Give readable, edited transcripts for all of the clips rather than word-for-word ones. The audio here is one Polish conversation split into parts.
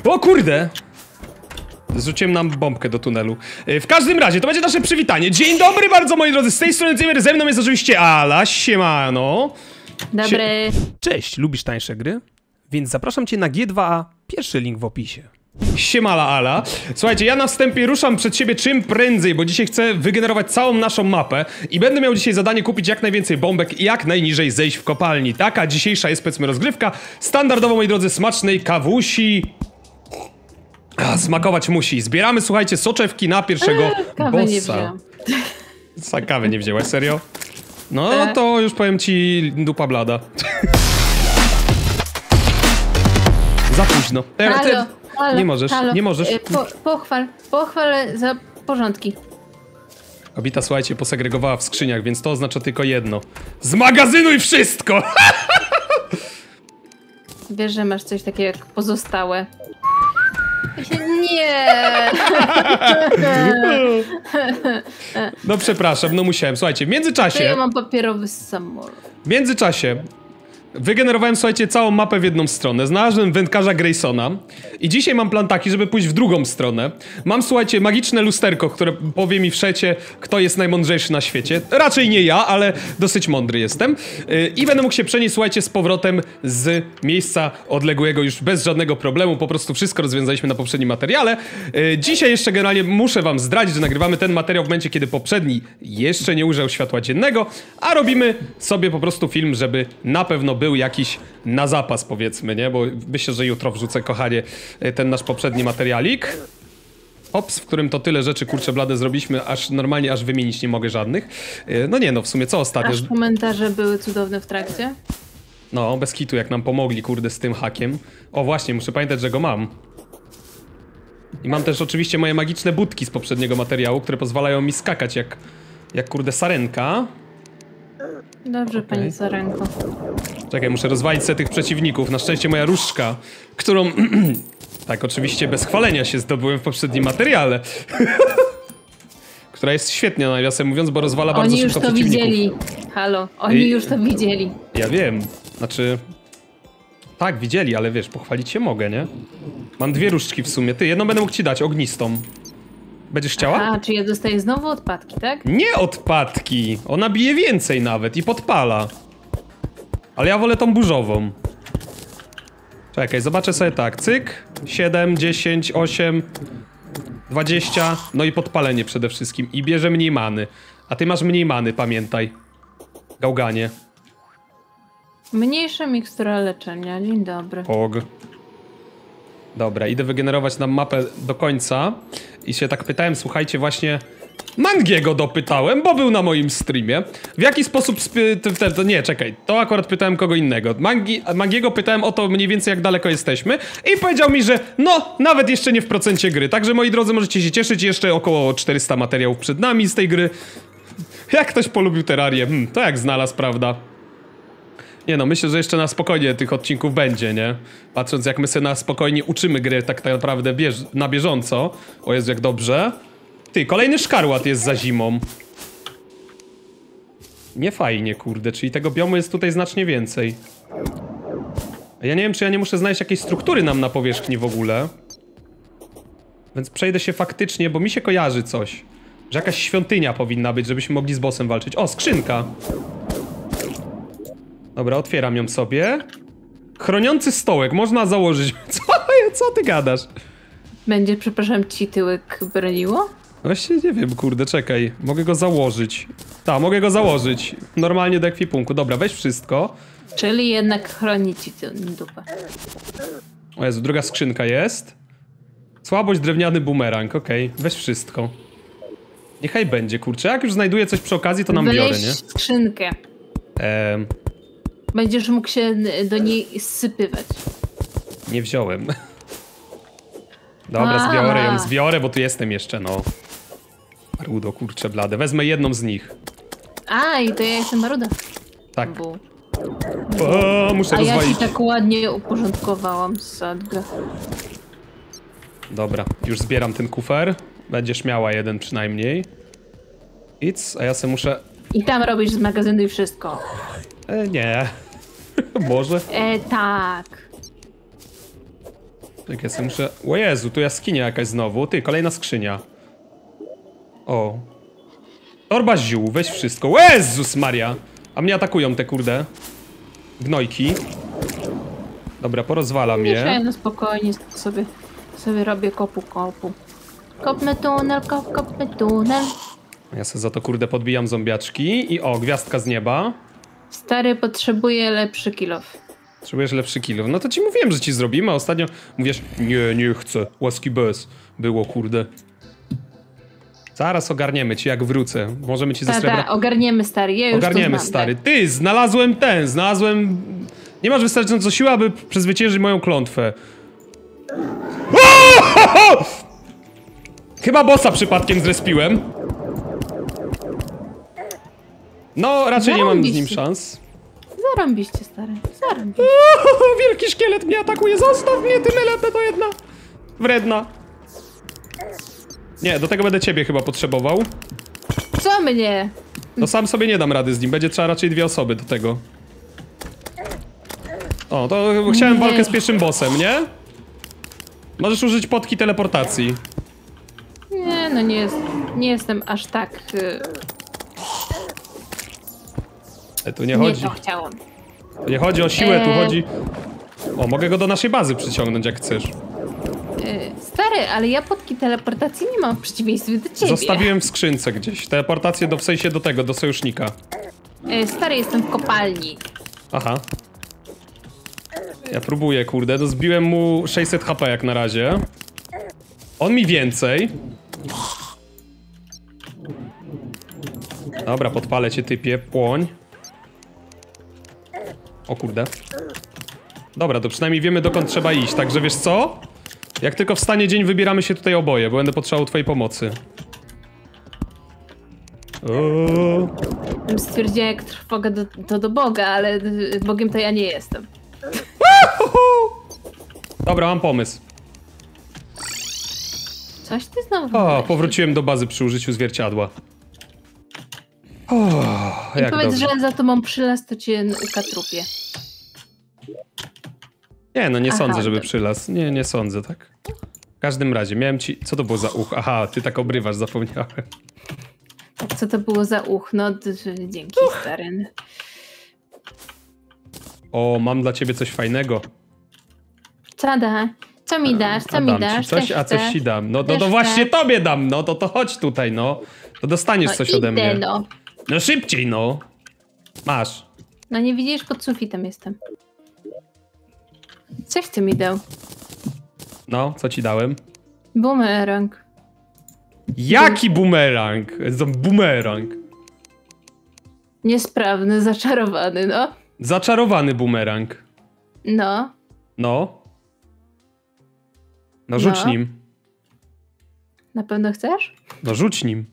O kurde! Zrzuciłem nam bombkę do tunelu. W każdym razie, to będzie nasze przywitanie. Dzień dobry bardzo, moi drodzy, z tej strony Cymer, ze mną jest oczywiście Ala, siemano. Dobry. Cześć, lubisz tańsze gry? Więc zapraszam cię na G2A, pierwszy link w opisie. Siemala Ala. Słuchajcie, ja na wstępie ruszam przed siebie czym prędzej, bo dzisiaj chcę wygenerować całą naszą mapę i będę miał dzisiaj zadanie kupić jak najwięcej bombek i jak najniżej zejść w kopalni. Taka dzisiejsza jest, powiedzmy, rozgrywka. Standardowo, moi drodzy, smacznej kawusi. Smakować musi. Zbieramy, słuchajcie, soczewki na pierwszego Kawy nie bossa. wziąłem. Kawę nie wzięłaś, serio? No to już powiem ci dupa blada. Za późno. Halo, nie możesz, halo. nie możesz. Pochwal za porządki. Kobieta, słuchajcie, posegregowała w skrzyniach, więc to oznacza tylko jedno. Zmagazynuj wszystko! Wiesz, że masz coś takiego jak pozostałe. Nie. No przepraszam, no musiałem. Słuchajcie, w To międzyczasie... ja mam papierowy samolot. W międzyczasie wygenerowałem, słuchajcie, całą mapę w jedną stronę. Znalazłem wędkarza Graysona i dzisiaj mam plan taki, żeby pójść w drugą stronę. Mam, słuchajcie, magiczne lusterko, które powie mi wszędzie, kto jest najmądrzejszy na świecie. Raczej nie ja, ale dosyć mądry jestem. I będę mógł się przenieść, słuchajcie, z powrotem z miejsca odległego już bez żadnego problemu. Po prostu wszystko rozwiązaliśmy na poprzednim materiale. Dzisiaj jeszcze generalnie muszę wam zdradzić, że nagrywamy ten materiał w momencie, kiedy poprzedni jeszcze nie ujrzał światła dziennego, a robimy sobie po prostu film, żeby na pewno był jakiś na zapas, powiedzmy, nie? Bo myślę, że jutro wrzucę, kochanie, ten nasz poprzedni materialik. Ops, w którym to tyle rzeczy, kurczę blade, zrobiliśmy, aż normalnie aż wymienić nie mogę żadnych. No nie no, w sumie co ostatnio? Aż komentarze były cudowne w trakcie. No, bez kitu, jak nam pomogli, kurde, z tym hakiem. O właśnie, muszę pamiętać, że go mam. I mam też oczywiście moje magiczne budki z poprzedniego materiału, które pozwalają mi skakać jak kurde sarenka. Dobrze, pani Sarenko. Czekaj, muszę rozwalić sobie tych przeciwników. Na szczęście moja różdżka, którą... tak, oczywiście bez chwalenia się zdobyłem w poprzednim materiale. Która jest świetnie, nawiasem mówiąc, bo rozwala bardzo szybko przeciwników. Oni już to widzieli. Halo, oni już to widzieli. Ja wiem. Znaczy... Tak, widzieli, ale wiesz, pochwalić się mogę, nie? Mam dwie różdżki w sumie. Ty, jedną będę mógł ci dać, ognistą. Będziesz chciała? A, czy ja dostaję znowu odpadki, tak? Nie odpadki! Ona bije więcej nawet i podpala. Ale ja wolę tą burzową. Czekaj, zobaczę sobie tak. Cyk. 7, 10, 8, 20. No i podpalenie przede wszystkim. I bierze mniej many. A ty masz mniej many, pamiętaj. Gałganie. Mniejsza mikstura leczenia. Dzień dobry. Pog. Dobra, idę wygenerować nam mapę do końca. I się tak pytałem, słuchajcie, właśnie... Mangiego dopytałem, bo był na moim streamie. W jaki sposób... Nie, czekaj. To akurat pytałem kogo innego. Mangiego pytałem o to mniej więcej, jak daleko jesteśmy. I powiedział mi, że no, nawet jeszcze nie w procencie gry. Także, moi drodzy, możecie się cieszyć. Jeszcze około 400 materiałów przed nami z tej gry. Jak ktoś polubił Terrarię? To jak znalazł, prawda? Nie no, myślę, że jeszcze na spokojnie tych odcinków będzie, nie? Patrząc, jak my sobie na spokojnie uczymy gry tak naprawdę na bieżąco. O Jezu, jak dobrze. Ty, kolejny szkarłat jest za zimą. Nie fajnie, kurde, czyli tego biomu jest tutaj znacznie więcej. A ja nie wiem, czy ja nie muszę znaleźć jakiejś struktury nam na powierzchni w ogóle. Więc przejdę się faktycznie, bo mi się kojarzy coś. Że jakaś świątynia powinna być, żebyśmy mogli z bossem walczyć. O, skrzynka! Dobra, otwieram ją sobie. Chroniący stołek, można założyć. Co ty gadasz? Będzie, przepraszam, ci tyłek broniło? Właśnie nie wiem, kurde, czekaj. Mogę go założyć. Tak, mogę go założyć. Normalnie do ekwipunku. Dobra, weź wszystko. Czyli jednak chroni ci tę dupę. O Jezu, druga skrzynka jest. Słabość, drewniany bumerang, okej. Weź wszystko. Niechaj będzie, kurczę. Jak już znajduję coś przy okazji, to nam biorę, nie? Skrzynkę. Będziesz mógł się do niej zsypywać. Nie wziąłem. Dobra, zbiorę ją, zbiorę, bo tu jestem jeszcze, no. Rudo, kurczę blade. Wezmę jedną z nich. A, i to ja jestem Maruda. Tak. O, muszę rozwalić. Ja ci tak ładnie uporządkowałam sadgę. Dobra, już zbieram ten kufer. Będziesz miała jeden przynajmniej. Idź, a ja se muszę... I tam robisz z magazynu i wszystko. Nie. Może? Tak. Jak ja sobie muszę... O Jezu, tu jaskinia jakaś znowu. Ty, kolejna skrzynia. O. Torba ziół, weź wszystko. O Jezus Maria! A mnie atakują te kurde gnojki. Dobra, porozwalam je. No spokojnie sobie robię kopu. Kopmy tunel, kopmy tunel. Ja sobie za to kurde podbijam zombiaczki. I o, gwiazdka z nieba. Stary potrzebuje lepszy kilof. Potrzebujesz lepszy kilo. No to ci mówiłem, że ci zrobimy, a ostatnio mówisz, nie chcę, łaski bez. Było, kurde. Zaraz ogarniemy ci, jak wrócę. Możemy ci ze srebra... ogarniemy, stary, ja już Ogarniemy, to znam, stary. tak? Ty, znalazłem... Nie masz wystarczająco siły, aby przezwyciężyć moją klątwę. Chyba bossa przypadkiem zrespiłem. No, raczej nie mam z nim szans. Zarąbiście, stary, zarąbiście. Wielki szkielet mnie atakuje, zostaw mnie, ty melepę to jedna. Wredna. Nie, do tego będę ciebie chyba potrzebował. Co mnie? No sam sobie nie dam rady z nim, będzie trzeba raczej 2 osoby do tego. O, to chciałem walkę z pierwszym bossem, nie? Możesz użyć potki teleportacji. Nie, no nie jestem aż tak... Tu nie chodzi. Nie to chciałam. Tu nie chodzi o siłę, tu chodzi... O, mogę go do naszej bazy przyciągnąć, jak chcesz. Stary, ale ja potki teleportacji nie mam w przeciwieństwie do ciebie. Zostawiłem w skrzynce gdzieś. Teleportację w sensie do tego, do sojusznika. Stary, jestem w kopalni. Aha. Ja próbuję, kurde. No zbiłem mu 600 HP jak na razie. On mi więcej. Dobra, podpalę cię, typie. Płoń. O kurde. Dobra, to przynajmniej wiemy, dokąd trzeba iść. Także wiesz co? Jak tylko wstanie dzień, wybieramy się tutaj oboje, bo będę potrzebował twojej pomocy. Stwierdziłem, jak trwoga to do Boga, ale Bogiem to ja nie jestem. Dobra, mam pomysł. Coś ty znowu O, wymyślił. powróciłem do bazy przy użyciu zwierciadła. O, I jak powiedz, dobrze. że za tobą przylaz, to cię ukatrupię. Nie, no nie Aha, sądzę, żeby dobra. przylazł. Nie sądzę, tak. W każdym razie, miałem ci... Co to było za uch? Aha, ty tak obrywasz, zapomniałem. Tak, co to było za uch? No, dzięki, stary. O, mam dla ciebie coś fajnego. Co da? Co mi dasz? Co mi dam dasz? ci coś, Też a coś chcę. ci dam. No Też to właśnie chcę. tobie dam, no to chodź tutaj, no. To dostaniesz No, coś idę, ode mnie. no. No szybciej, no. Masz. No nie widzisz, pod sufitem jestem. Coś ty mi dał. No, co ci dałem? Bumerang. Jaki bumerang? To bumerang. Niesprawny, zaczarowany, no. Zaczarowany bumerang. No. No. No rzuć No. nim. Na pewno chcesz? No rzuć nim.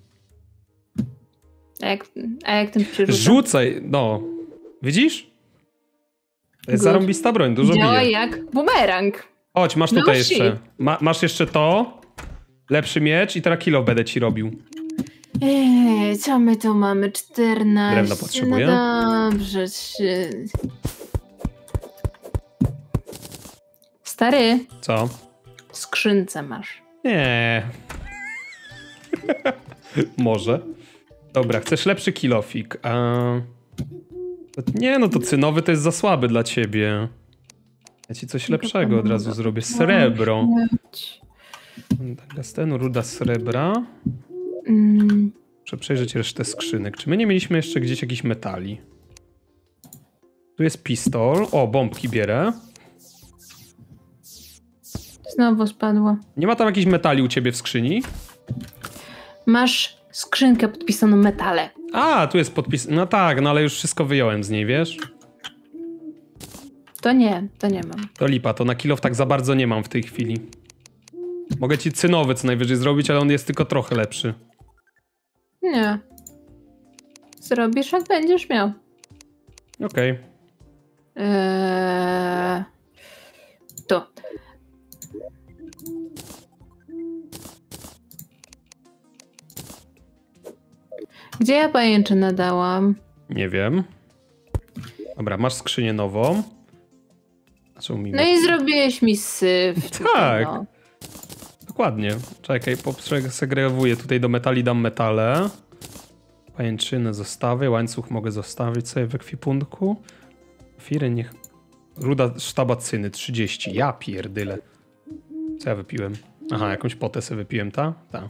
A jak tym przyrzucam? Rzucaj, no. Widzisz? To jest Good. zarąbista broń, dużo Działa bije. jak bumerang. Chodź, masz No tutaj shit. jeszcze. Masz jeszcze to. Lepszy miecz i teraz kilo będę ci robił. Co my tu mamy? 14. Drewno potrzebuję. No dobrze. Stary, Co? w skrzynce masz. Nie. Może. Dobra, chcesz lepszy kilofik. Nie, no to cynowy to jest za słaby dla ciebie. Ja ci coś lepszego od razu zrobię. Srebro. Tungstenu, ruda srebra. Muszę przejrzeć resztę skrzynek. Czy my nie mieliśmy jeszcze gdzieś jakichś metali? Tu jest pistol. O, bombki bierę. Znowu spadło. Nie ma tam jakichś metali u ciebie w skrzyni? Masz skrzynkę podpisaną metale. A, tu jest podpis. No tak, no ale już wszystko wyjąłem z niej, wiesz? To nie mam. To lipa, to na kilof tak za bardzo nie mam w tej chwili. Mogę ci cynowy co najwyżej zrobić, ale on jest tylko trochę lepszy. Nie. Zrobisz, jak będziesz miał. Okej. Tu. Gdzie ja pajęczynę dałam? Nie wiem. Dobra, masz skrzynię nową. No i zrobiłeś mi syf. Tak. No. Dokładnie. Czekaj, segregowuję tutaj do metali, dam metale. Pajęczynę zostawię, łańcuch mogę zostawić sobie w ekwipunku. Firy niech... Ruda sztabacyny 30. Ja pierdyle. Co ja wypiłem? Aha, jakąś potę sobie wypiłem, ta? Ta.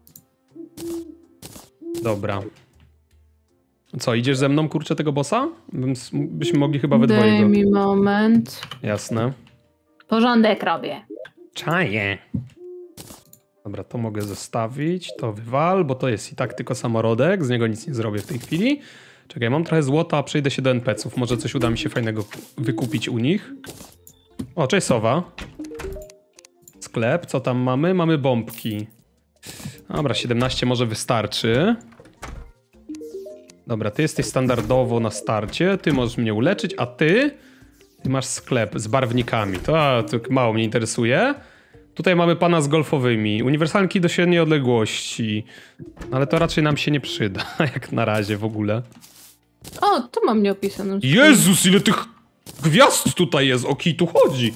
Dobra. Co, idziesz ze mną, kurczę, tego bossa? Byśmy mogli chyba we dwoje Daj go... mi moment. Jasne. Porządek robię. Czaję. Dobra, to mogę zostawić, to wywal, bo to jest i tak tylko samorodek, z niego nic nie zrobię w tej chwili. Czekaj, mam trochę złota, przejdę się do NPC-ów, może coś uda mi się fajnego wykupić u nich. O, cześć sowa. Sklep, co tam mamy? Mamy bombki. Dobra, 17 może wystarczy. Dobra, ty jesteś standardowo na starcie, ty możesz mnie uleczyć, a ty masz sklep z barwnikami. To mało mnie interesuje. Tutaj mamy pana z golfowymi. Uniwersalki do średniej odległości. Ale to raczej nam się nie przyda, jak na razie w ogóle. O, tu mam nieopisaną. Jezus, ile tych gwiazd tutaj jest, o kij tu chodzi.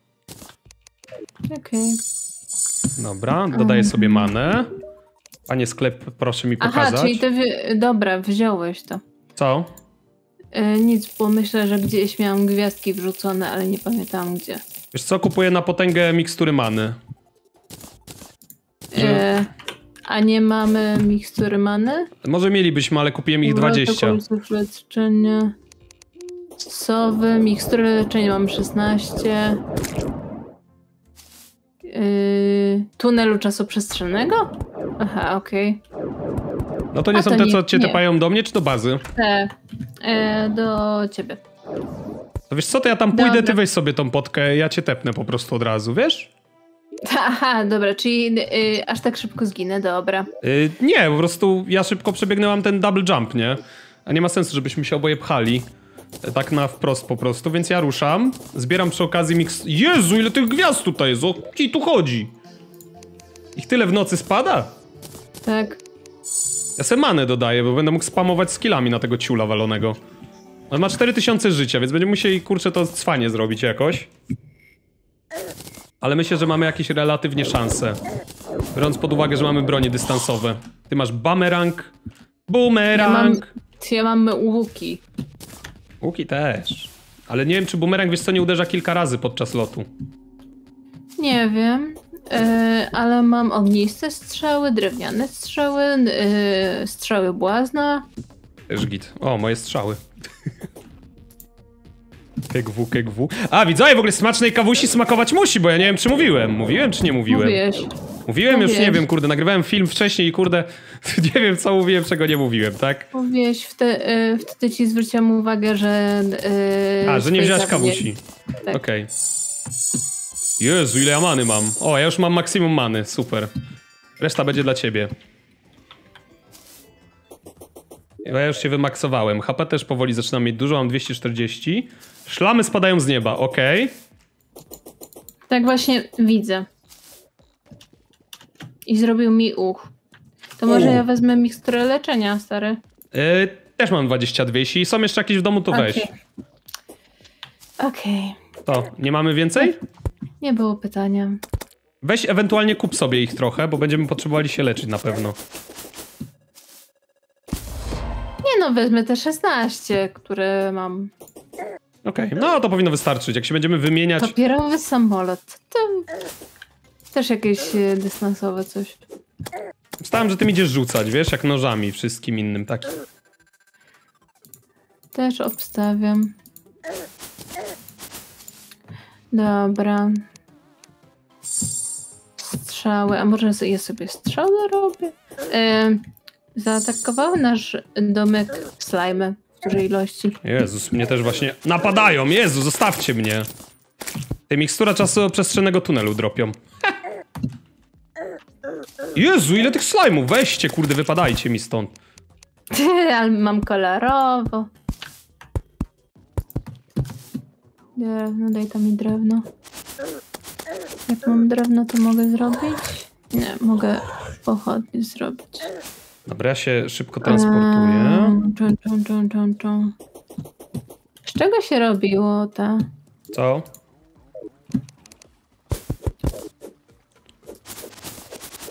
Okej. Dobra, dodaję sobie manę. Panie sklep, proszę mi pokazać. Aha, czyli ty... Dobra, wziąłeś to. Co? Nic, bo myślę, że gdzieś miałam gwiazdki wrzucone, ale nie pamiętam gdzie. Wiesz co, kupuję na potęgę mikstury many. A nie mamy mikstury many? Może mielibyśmy, ale kupiłem ich 20. Leczenia. Sowy, mikstury leczenia mam 16. Tunelu czasoprzestrzennego? Aha, okej. No to nie A są to te, nie- co cię nie. tepają do mnie, czy do bazy? Do ciebie. To wiesz co, to ja tam pójdę, Dobra. ty weź sobie tą potkę, ja cię tepnę po prostu od razu, wiesz? Aha, dobra, czyli aż tak szybko zginę, dobra. Nie, po prostu ja szybko przebiegnęłam ten double jump, nie? A nie ma sensu, żebyśmy się oboje pchali. Tak na wprost po prostu, więc ja ruszam. Zbieram przy okazji miks... Jezu, ile tych gwiazd tutaj jest, o kij tu chodzi? Ich tyle w nocy spada? Tak. Ja se manę dodaję, bo będę mógł spamować skillami na tego ciula walonego. On ma 4000 życia, więc będziemy musieli, kurczę, to cwanie zrobić jakoś. Ale myślę, że mamy jakieś relatywnie szanse. Biorąc pod uwagę, że mamy bronie dystansowe. Ty masz bumerang. Bumerang! Ja mam łuki. Łuki też. Ale nie wiem, czy bumerang, wiesz co, nie uderza kilka razy podczas lotu. Nie wiem, ale mam ogniste strzały, drewniane strzały, strzały błazna. Też git. O, moje strzały. KGW, KGW. A, widzowie, w ogóle smacznej kawusi smakować musi, bo ja nie wiem, czy mówiłem. Mówiłem, czy nie mówiłem? Mówiłeś. Mówiłem, już nie Mówiłeś. wiem, kurde, nagrywałem film wcześniej i kurde, nie wiem, co mówiłem, czego nie mówiłem, tak? Mówiłeś, wtedy ci zwróciłam uwagę, że... Że nie wziąłeś swojej kawusi. Tak. Okej. Jezu, ile ja many mam. O, ja już mam maksimum many, super. Reszta będzie dla ciebie. Ja już się wymaksowałem. HP też powoli zaczynam mieć dużo, mam 240. Szlamy spadają z nieba, okej. Tak właśnie widzę. I zrobił mi uch. To może ja wezmę miksturę leczenia, stary. Też mam 22. Jeśli są jeszcze jakieś w domu, to weź. Okej. To, nie mamy więcej? Nie było pytania. Weź ewentualnie kup sobie ich trochę, bo będziemy potrzebowali się leczyć na pewno. Nie no, wezmę te 16, które mam. Okej, no to powinno wystarczyć. Jak się będziemy wymieniać... Papierowy samolot. To też jakieś dystansowe coś. Stałem, że ty mi idziesz rzucać, wiesz, jak nożami wszystkim innym takim. Też obstawiam. Dobra. Strzały. A może ja sobie strzały robię? Zaatakowały nasz domek slajmy w dużej ilości. Jezus, mnie też właśnie napadają. Jezu, zostawcie mnie. Te mikstura czasoprzestrzennego tunelu dropią. Jezu, ile tych slajmów. Weźcie, kurde, wypadajcie mi stąd. Ale mam kolorowo. Drewno, daj tam mi drewno. Jak mam drewno, to mogę zrobić? Nie, mogę pochodnie zrobić. Dobra, ja się szybko transportuję. Z czego się robiło ta? Co?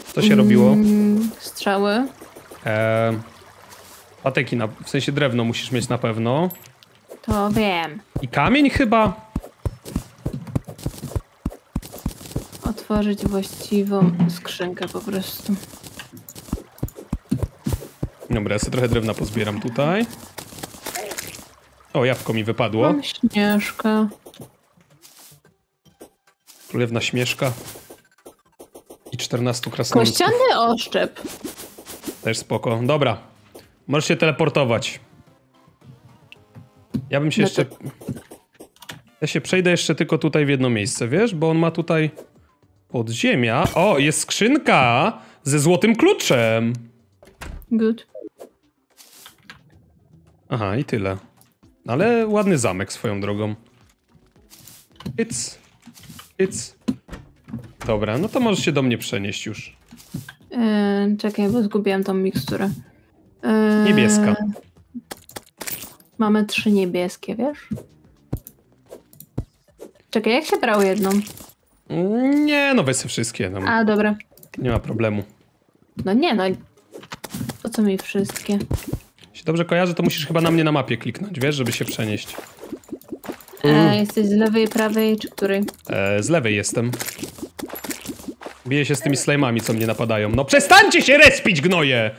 Co się robiło? Strzały. Patyki, w sensie drewno musisz mieć na pewno. To wiem. I kamień chyba? Otworzyć właściwą skrzynkę po prostu. Dobra, ja sobie trochę drewna pozbieram tutaj. O, jabłko mi wypadło. Mam śnieżkę. Królewna śmieszka. I 14 krasnoludków. Kościany oszczep. Też spoko. Dobra. Możesz się teleportować. Ja bym się jeszcze... Ja się przejdę jeszcze tylko tutaj w jedno miejsce, wiesz? Bo on ma tutaj podziemia. O, jest skrzynka ze złotym kluczem. Good. Aha, i tyle. Ale ładny zamek swoją drogą. It's. Dobra, no to możesz się do mnie przenieść już. Czekaj, bo zgubiłam tą miksturę. Niebieska. Mamy 3 niebieskie, wiesz? Czekaj, jak się brało jedną? Nie, no weź sobie wszystkie. No, A, dobra. nie ma problemu. No nie, no. Po co mi wszystkie? Jeśli dobrze kojarzę, to musisz chyba na mnie na mapie kliknąć, wiesz, żeby się przenieść. Jesteś z lewej, prawej, czy której? Z lewej jestem. Biję się z tymi slajmami, co mnie napadają. No przestańcie się respić, gnoje!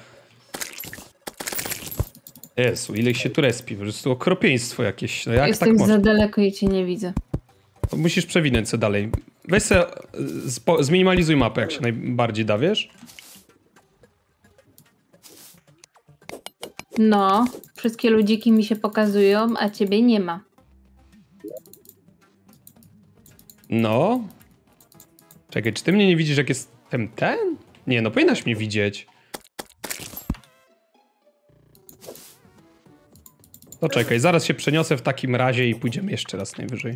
Jezu, ile ich się tu respi. Po prostu okropieństwo jakieś. No jak Jestem tak można? za daleko i cię nie widzę. To musisz przewinąć se dalej. Weź se, zminimalizuj mapę, jak się najbardziej da, wiesz? No, wszystkie ludziki mi się pokazują, a ciebie nie ma. No. Czekaj, czy ty mnie nie widzisz, jak jestem ten? Nie, no powinnaś mnie widzieć. To czekaj, zaraz się przeniosę w takim razie i pójdziemy jeszcze raz najwyżej.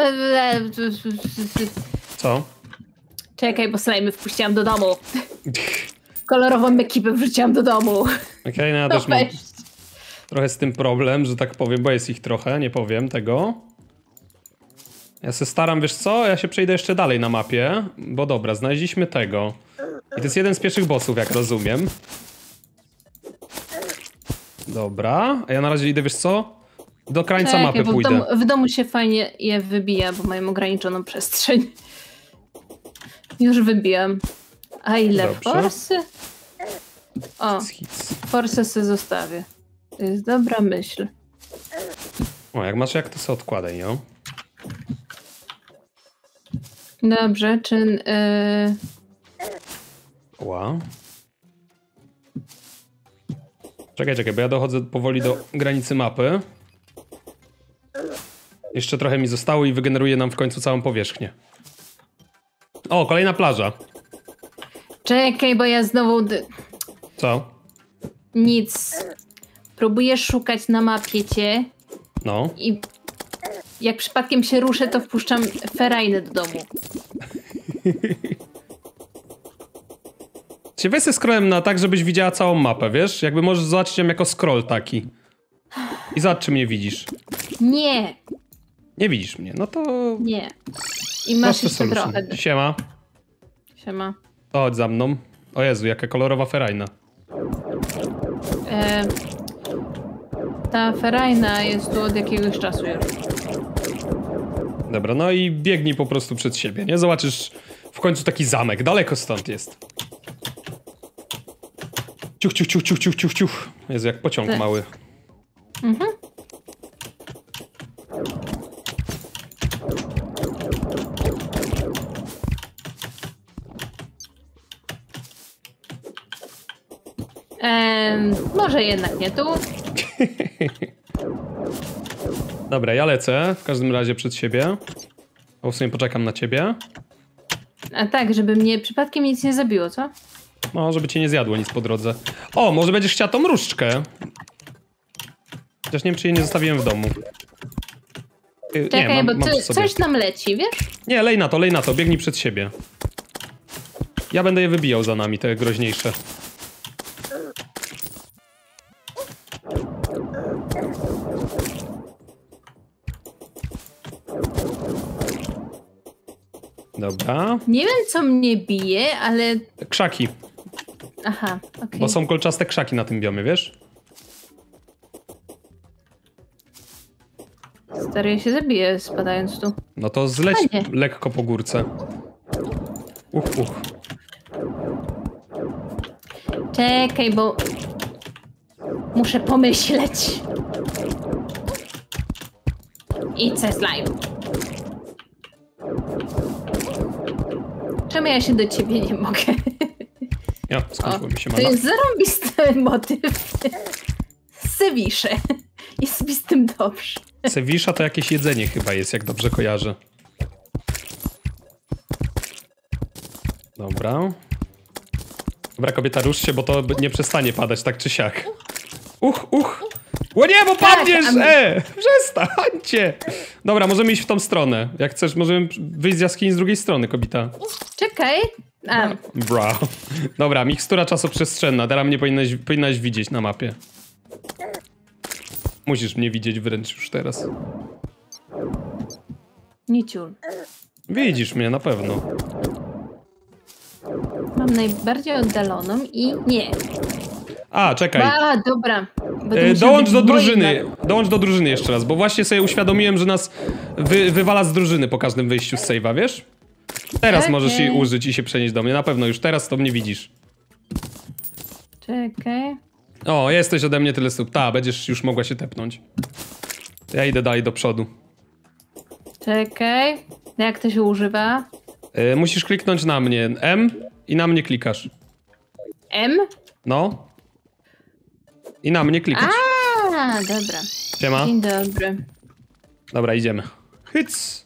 Co? Czekaj, bo slajmy wpuściłam do domu. Kolorową ekipę wrzuciłam do domu. Okej, no ja No też mam weź. trochę z tym problem, że tak powiem, bo jest ich trochę, nie powiem tego. Ja się staram, wiesz co? Ja się przejdę jeszcze dalej na mapie, bo dobra, znaleźliśmy tego. I to jest jeden z pierwszych bossów, jak rozumiem. Dobra, a ja na razie idę, wiesz co? Do krańca Czekaj, mapy bo pójdę. w domu się fajnie je wybija, bo mają ograniczoną przestrzeń. Już wybijam. A ile Dobrze. forsy? O, Hits. forsę sobie zostawię. To jest dobra myśl. O, jak masz jak, to sobie odkładaj, no. Dobrze, czy... Ła. Czekaj, bo ja dochodzę powoli do granicy mapy. Jeszcze trochę mi zostało i wygeneruje nam w końcu całą powierzchnię. O, kolejna plaża. Czekaj, bo ja znowu... Co? Nic. Próbuję szukać na mapie cię No. i jak przypadkiem się ruszę, to wpuszczam ferajnę do domu. Cię weź ze scrollem na tak, żebyś widziała całą mapę, wiesz? Jakby możesz zobaczyć ją jako scroll taki. I zobacz, czy mnie widzisz. Nie, Nie widzisz mnie, no to... nie. I masz Proste jeszcze solution. trochę. Siema. Siema. To chodź za mną. O Jezu, jaka kolorowa ferajna. Ta ferajna jest tu od jakiegoś czasu już. Dobra, no i biegnij po prostu przed siebie, nie? Zobaczysz w końcu taki zamek, daleko stąd jest. Ciuch, ciuch, ciuch, ciuch, ciuch, ciuch, ciuch. Jezu, jak pociąg Tak. mały. Mhm. Może jednak nie tu. Dobra, ja lecę w każdym razie przed siebie. O, w sumie poczekam na ciebie. A tak, żeby mnie przypadkiem nic nie zabiło, co? No, żeby cię nie zjadło nic po drodze. O, może będziesz chciała tą różdżkę. Chociaż nie wiem, czy jej nie zostawiłem w domu. Czekaj, nie, mam bo przy sobie. coś nam leci, wiesz? Nie, lej na to, biegnij przed siebie. Ja będę je wybijał za nami, te groźniejsze. Dobra. Nie wiem, co mnie bije, ale... Krzaki, Aha, okej. bo są kolczaste krzaki na tym biomie, wiesz? Stary, ja się zabiję spadając tu. No to zleć Fajnie. lekko po górce. Uch. Czekaj, bo... Muszę pomyśleć. Idź se slime. Czemu ja się do ciebie nie mogę? Ja, skończyło mi się To mana. jest zarąbisty motyw. Sewisze. Jest mi z tym dobrze. Sewisza to jakieś jedzenie chyba jest, jak dobrze kojarzę. Dobra. Dobra, kobieta, rusz się, bo to nie przestanie padać tak czy siak. Uch. O nie, bo padniesz! Przestańcie! Dobra, możemy iść w tą stronę. Jak chcesz, możemy wyjść z jaskini z drugiej strony, kobieta. Czekaj. A, Bra. Dobra, mikstura czasoprzestrzenna. Teraz mnie powinnaś widzieć na mapie. Musisz mnie widzieć wręcz już teraz. nie ciul. Widzisz mnie na pewno. Mam najbardziej oddaloną i nie. A, czekaj. A, dobra. Będę musiała Dołącz być do w moim drużyny. Dołącz do drużyny jeszcze raz, bo właśnie sobie uświadomiłem, że nas wywala z drużyny po każdym wyjściu z save'a, wiesz? Teraz Okej. możesz jej użyć i się przenieść do mnie. Na pewno już teraz to mnie widzisz. Czekaj. O, jesteś ode mnie tyle stóp. Ta, będziesz już mogła się tepnąć. Ja idę dalej do przodu. Czekaj. Jak to się używa? Musisz kliknąć na mnie M i na mnie klikasz. M? No. I na mnie klikasz. A, dobra. Siema. Dzień dobry. Dobra, idziemy. Hyc.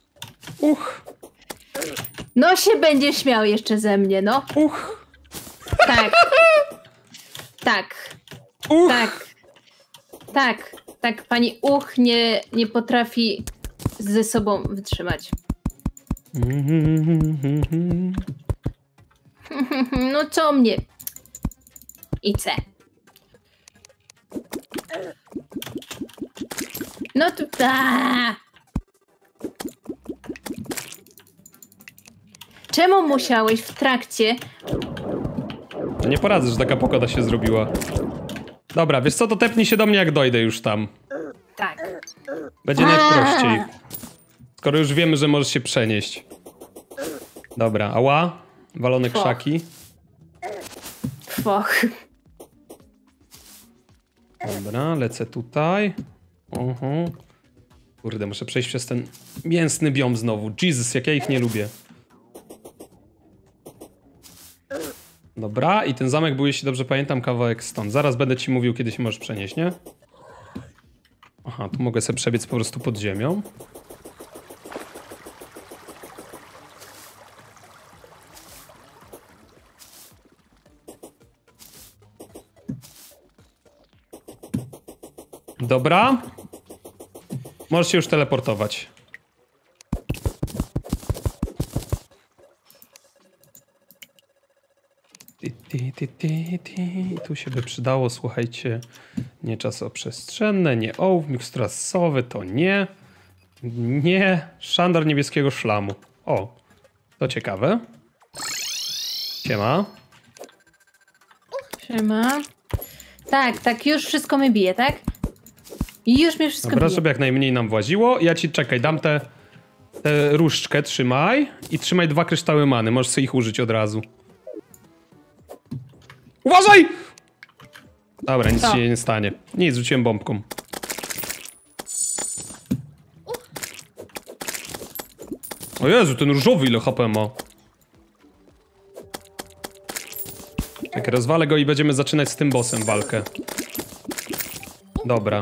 No się będzie śmiał jeszcze ze mnie, no. Tak. Tak. Tak. Tak. Tak, pani nie potrafi ze sobą wytrzymać. No co mnie? I C. No to... Czemu musiałeś w trakcie... No nie poradzę, że taka pogoda się zrobiła. Dobra, wiesz co, to tepnij się do mnie, jak dojdę już tam. Tak. Będzie najprościej. Skoro już wiemy, że możesz się przenieść. Dobra, ała. Walone Foch. krzaki. Foch. Dobra, lecę tutaj. Kurde, muszę przejść przez ten mięsny biom znowu. Jesus, jak ja ich nie lubię. Dobra, i ten zamek był, jeśli dobrze pamiętam, kawałek stąd. Zaraz będę ci mówił, kiedy się możesz przenieść, nie? Aha, tu mogę sobie przebiec po prostu pod ziemią. Dobra. Możesz się już teleportować. Tu się by przydało, słuchajcie, nie czasoprzestrzenne, nie ołów, mikstura sowy, to nie. Nie, szandar niebieskiego szlamu. O, to ciekawe. Siema. Siema. Tak, już wszystko mnie bije, tak? Już mnie wszystko Dobra, bije. żeby jak najmniej nam właziło. Ja ci, czekaj, dam tę różdżkę, trzymaj. I trzymaj 2 kryształy many, możesz sobie ich użyć od razu. Uważaj! Dobra, nic Co? się nie stanie. Nic, rzuciłem bombką. O Jezu, ten różowy ile HP ma. Czekaj, rozwalę go i będziemy zaczynać z tym bossem walkę. Dobra.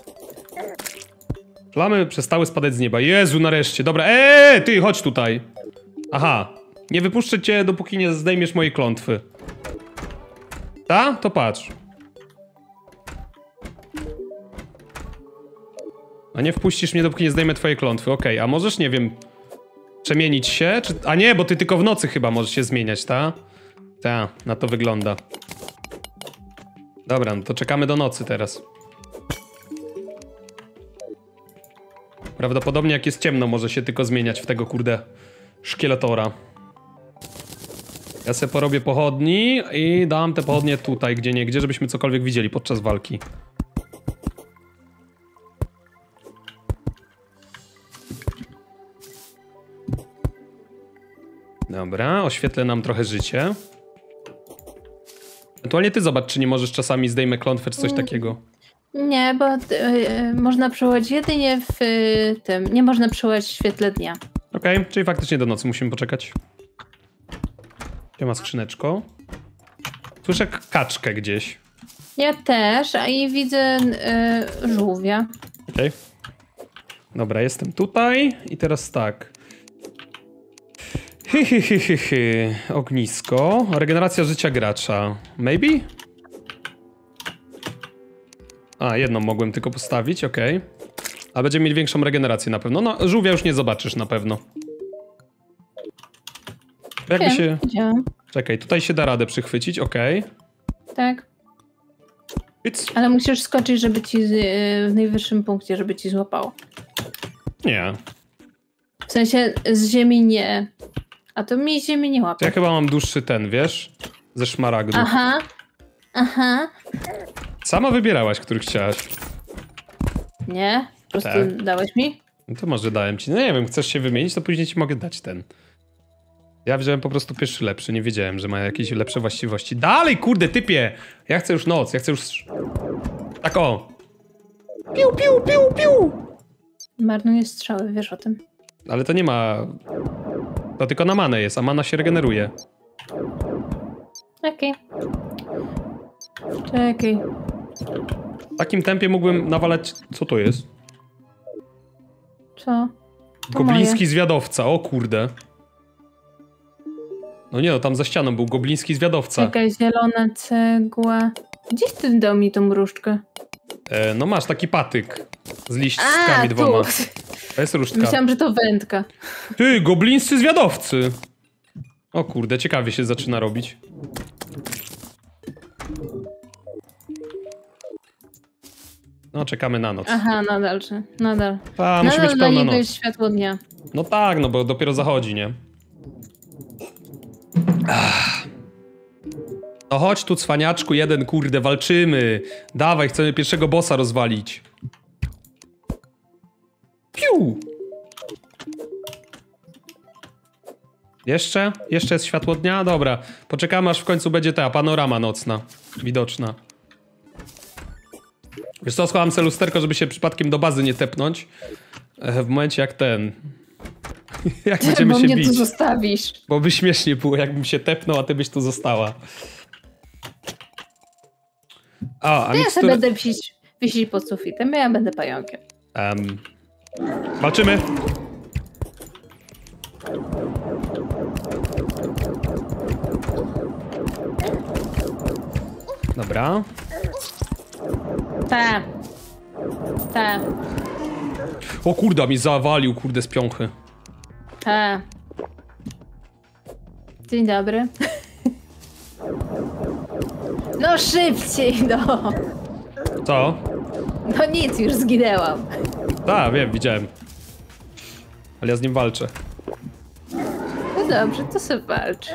Plamy przestały spadać z nieba. Jezu, nareszcie. Dobra, ty, chodź tutaj. Aha. Nie wypuszczę cię, dopóki nie zdejmiesz mojej klątwy. Ta? To patrz. A nie wpuścisz mnie, dopóki nie zdejmę twojej klątwy. Okej, a możesz, nie wiem, przemienić się? Czy... A nie, bo ty tylko w nocy chyba możesz się zmieniać, ta? Ta, na to wygląda. Dobra, no to czekamy do nocy teraz. Prawdopodobnie jak jest ciemno, może się tylko zmieniać w tego, kurde, szkieletora. Ja sobie porobię pochodni i dam te pochodnie tutaj, gdzie żebyśmy cokolwiek widzieli podczas walki. Dobra, oświetlę nam trochę życie. Ewentualnie ty zobacz, czy nie możesz czasami zdejmę klątwę, czy coś takiego. Nie, bo można przełożyć jedynie w tym. Nie można przełożyć w świetle dnia. Okej, czyli faktycznie do nocy musimy poczekać. Gdzie ma skrzyneczko? Słyszę kaczkę gdzieś. Ja też, a i widzę żółwia. Okej. Dobra, jestem tutaj i teraz tak. Ognisko. Regeneracja życia gracza. Maybe? A, jedną mogłem tylko postawić, okej. Ale będziemy mieli większą regenerację na pewno. No, żółwia już nie zobaczysz na pewno. Jakby się... Widziałam. Czekaj, tutaj się da radę przychwycić, okej. Tak. It's... Ale musisz skoczyć, żeby ci w najwyższym punkcie, żeby ci złapało. Nie. W sensie z ziemi nie. A to mi z ziemi nie To łapie. ja chyba mam dłuższy ten, wiesz? Ze szmaragdu. Aha. Aha. Sama wybierałaś, który chciałaś. Nie? Po prostu Tak. dałeś mi? No to może dałem ci. No nie wiem, chcesz się wymienić, to później ci mogę dać ten. Ja wziąłem po prostu pierwszy lepszy, nie wiedziałem, że ma jakieś lepsze właściwości. Dalej, kurde, typie! Ja chcę już noc, ja chcę już... Tak o! Piu, piu, piu, piu! Marnuje strzały, wiesz o tym. Ale to nie ma... To tylko na manę jest, a mana się regeneruje. Okej. Czekaj. W takim tempie mógłbym nawalać... Co to jest? Co? To Gobliński zwiadowca, o kurde. No nie no, tam za ścianą był gobliński zwiadowca. Czekaj, zielona cegła. Gdzieś ty dał mi tą różdżkę? No masz taki patyk. Z liśćkami dwoma. Tu. To jest różdżka. Myślałam, że to wędka. Ty, goblińscy zwiadowcy! O kurde, ciekawie się zaczyna robić. No, czekamy na noc. Aha, nadal. Nadal. A, musi Nadal być dla pełna niego noc. jest światło dnia. No tak, no bo dopiero zachodzi, nie? No chodź tu, cwaniaczku, jeden, kurde, walczymy. Dawaj, chcemy pierwszego bossa rozwalić. Piu! Jeszcze? Jeszcze jest światło dnia? Dobra. Poczekamy, aż w końcu będzie ta panorama nocna. Widoczna. Wiesz co, schowam sobie lusterko, żeby się przypadkiem do bazy nie tepnąć. W momencie jak ten... jak będziemy Bo się mnie bić. tu zostawisz. Bo by śmiesznie było, jakbym się tepnął, a ty byś tu została. A Ja sobie miksturę... będę wisić pod sufitem, a ja będę pająkiem. Walczymy. Dobra. Ta. Ta. O kurde, a mi zawalił, kurde, z piąchy. Ta. Dzień dobry. No szybciej, no. Co? No nic, już zginęłam. Tak, wiem, widziałem. Ale ja z nim walczę. No dobrze, to sobie walcz.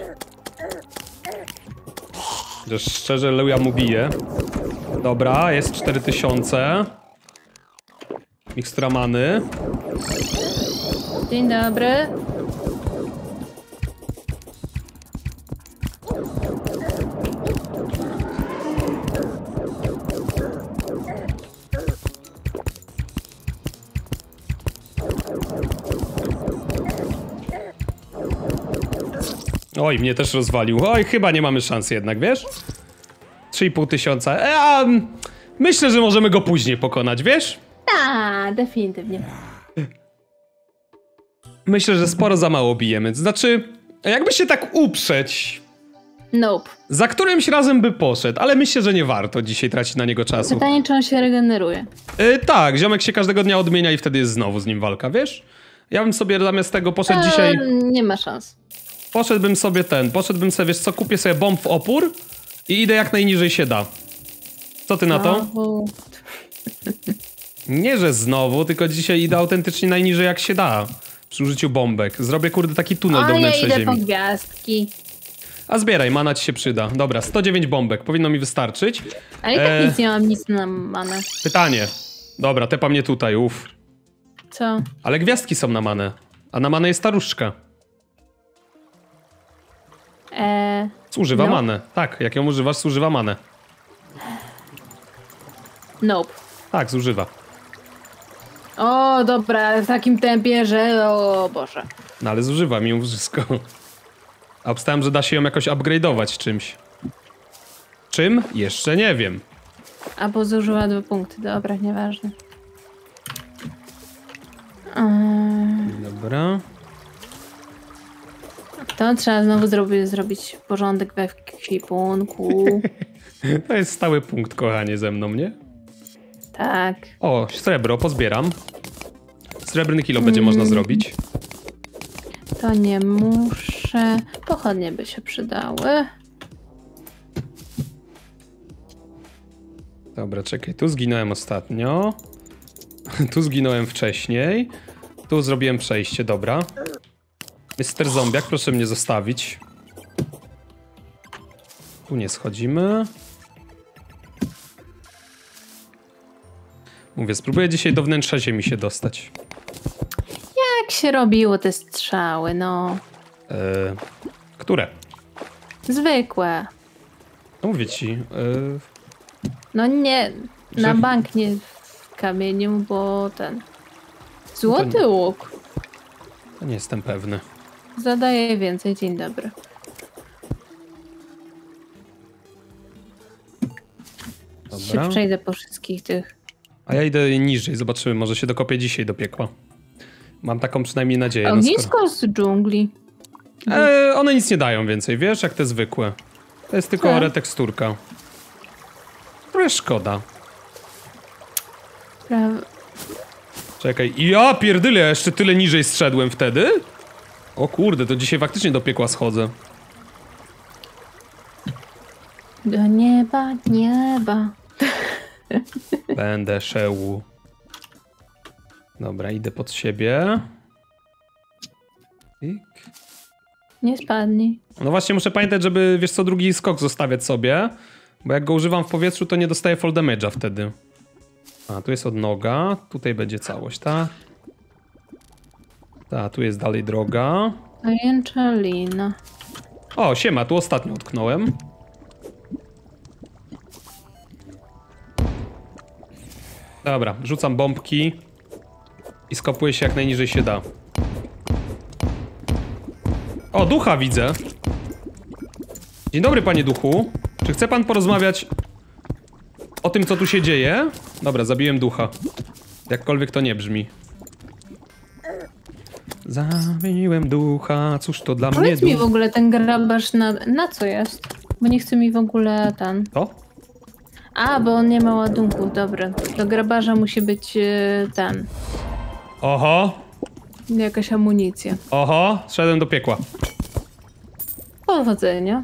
Że szczerze, ja mu bije. Dobra, jest 4000. Mikstura many. Dzień dobry. Oj, mnie też rozwalił. Oj, chyba nie mamy szans jednak, wiesz? 3500. Myślę, że możemy go później pokonać, wiesz? Tak, definitywnie. Myślę, że sporo za mało bijemy. Znaczy, jakby się tak uprzeć, Nope. za którymś razem by poszedł, ale myślę, że nie warto dzisiaj tracić na niego czasu. Pytanie, czy on się regeneruje. Tak, ziomek się każdego dnia odmienia i wtedy jest znowu z nim walka, wiesz? Ja bym sobie zamiast tego poszedł dzisiaj... Nie ma szans. Poszedłbym sobie, wiesz co, kupię sobie bomb w opór i idę jak najniżej się da. Co ty na to? Znowu. Nie, że znowu, tylko dzisiaj idę autentycznie najniżej jak się da. Przy użyciu bombek. Zrobię, kurde, taki tunel do ja wnętrza idę po ziemi. gwiazdki. A zbieraj, mana ci się przyda. Dobra, 109 bombek, powinno mi wystarczyć. Ale i tak nic nie mam, nic na manę. Pytanie. Dobra, tepa mnie tutaj, uff. Co? Ale gwiazdki są na manę. A na manę jest ta różdżka. Zużywa No. manę. Tak, jak ją używasz, zużywa manę. Nope. Tak, zużywa. O, dobra, ale w takim tempie, że... O Boże. No ale zużywa mimo wszystko. A obstałem, że da się ją jakoś upgrade'ować czymś. Czym? Jeszcze nie wiem. Albo zużyła 2 punkty. Dobra, nieważne. Dobra. To trzeba znowu zrobić porządek we kwipunku. To jest stały punkt, kochanie, ze mną, nie? Tak. O, srebro, pozbieram. Srebrny kilo będzie można zrobić. To nie muszę. Pochodnie by się przydały. Dobra, czekaj, tu zginąłem ostatnio. Tu zginąłem wcześniej. Tu zrobiłem przejście, dobra. Mister Zombiak, proszę mnie zostawić. Tu nie schodzimy. Mówię, spróbuję dzisiaj do wnętrza ziemi się dostać. Jak się robiło te strzały, no. Które? Zwykłe. No mówię ci. No nie, na Że- bank nie w kamieniu, bo ten... Złoty łuk. To nie jestem pewny. Zadaję więcej. Dzień dobry. Się Dobra. przejdę po wszystkich tych. A ja idę niżej, zobaczymy, może się dokopię dzisiaj do piekła. Mam taką przynajmniej nadzieję. No skoro... Ognisko z dżungli. One nic nie dają więcej, wiesz, jak te zwykłe. To jest tylko Tak. reteksturka. Trochę szkoda. Czekaj, ja pierdyle, jeszcze tyle niżej zszedłem wtedy? O kurde, to dzisiaj faktycznie do piekła schodzę. Do nieba, nieba. Będę szeł. Dobra, idę pod siebie. Pik. Nie spadnij. No właśnie, muszę pamiętać, żeby, wiesz co, drugi skok zostawiać sobie. Bo jak go używam w powietrzu, to nie dostaję fall damage'a wtedy. A, tu jest odnoga. Tutaj będzie całość, tak? Tak, tu jest dalej droga. Pajęczalina. O, siema, tu ostatnio utknąłem. Dobra, rzucam bombki. I skopuję się jak najniżej się da. O, ducha widzę. Dzień dobry, panie duchu. Czy chce pan porozmawiać o tym, co tu się dzieje? Dobra, zabiłem ducha. Jakkolwiek to nie brzmi. Zabiłem ducha, cóż to dla mnie Powiedz mi duch. w ogóle ten grabarz na co jest? Bo nie chce mi w ogóle ten... To? A, bo on nie ma ładunków, dobra. Do grabarza musi być ten... Oho, Jakaś amunicja. oho, szedłem do piekła. Powodzenia.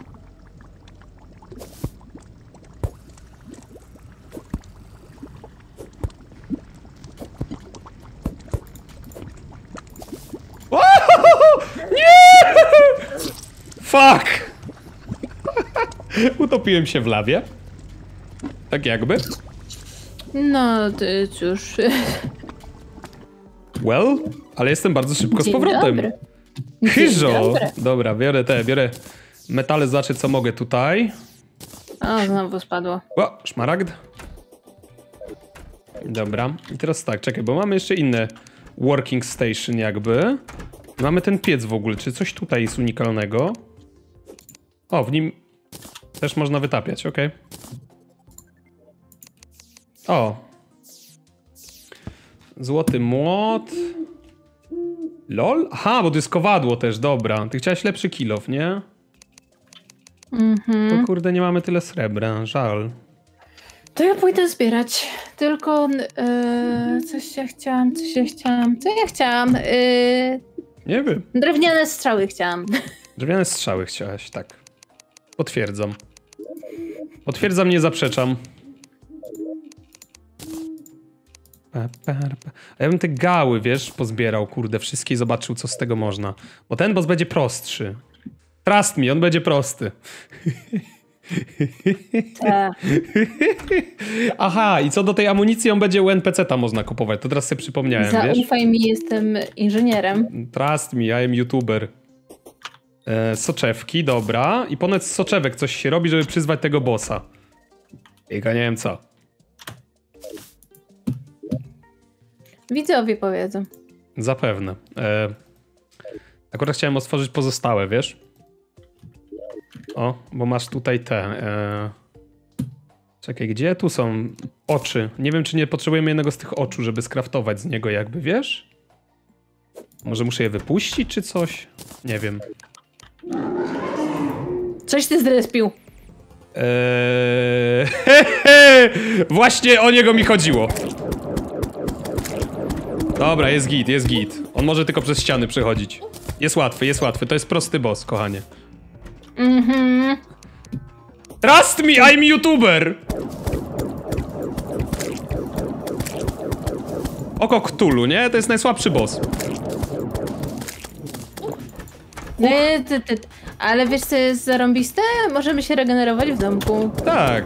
Nie! Fuck! Utopiłem się w lawie. Tak jakby. No, cóż. Well, ale jestem bardzo szybko z Dzień powrotem. dobry. Dzień Chyżo! dobry. Dobra, biorę metale, zobaczę co mogę tutaj. O, znowu spadło. O, szmaragd. Dobra, i teraz tak, czekaj, bo mamy jeszcze inne working station jakby. Mamy ten piec w ogóle, czy coś tutaj jest unikalnego? O, w nim też można wytapiać, okej. O. Złoty młot. LOL? Aha, bo to jest kowadło też, dobra. Ty chciałeś lepszy kilof, nie? To kurde, nie mamy tyle srebra, żal. To ja pójdę zbierać. Tylko coś ja chciałam. Co ja chciałam? Nie wiem. Drewniane strzały chciałam. Drewniane strzały chciałaś, tak. Potwierdzam. Potwierdzam, nie zaprzeczam. A ja bym te gały, wiesz, pozbierał, kurde, wszystkie i zobaczył, co z tego można. Bo ten boss będzie prostszy. Trust me, on będzie prosty. Tak. Aha, i co do tej amunicji, on będzie u NPC-ta można kupować. To teraz sobie przypomniałem, wiesz? Zaufaj mi, jestem inżynierem. Trust me, I am YouTuber. Soczewki, dobra. I ponoć z soczewek coś się robi, żeby przyzwać tego bossa. Tylko nie wiem co. Widzowie powiedzą. Zapewne. Akurat chciałem otworzyć pozostałe, wiesz? O, bo masz tutaj te... Czekaj, gdzie tu są oczy? Nie wiem, czy nie potrzebujemy jednego z tych oczu, żeby skraftować z niego jakby, wiesz? Może muszę je wypuścić, czy coś? Nie wiem. Coś ty zrespił. Właśnie o niego mi chodziło. Dobra, jest git, jest git. On może tylko przez ściany przechodzić. Jest łatwy. To jest prosty boss, kochanie. Trust me, I'm YouTuber! Oko Cthulhu, nie? To jest najsłabszy boss. Ale wiesz co jest zarąbiste? Możemy się regenerować w domku. Tak.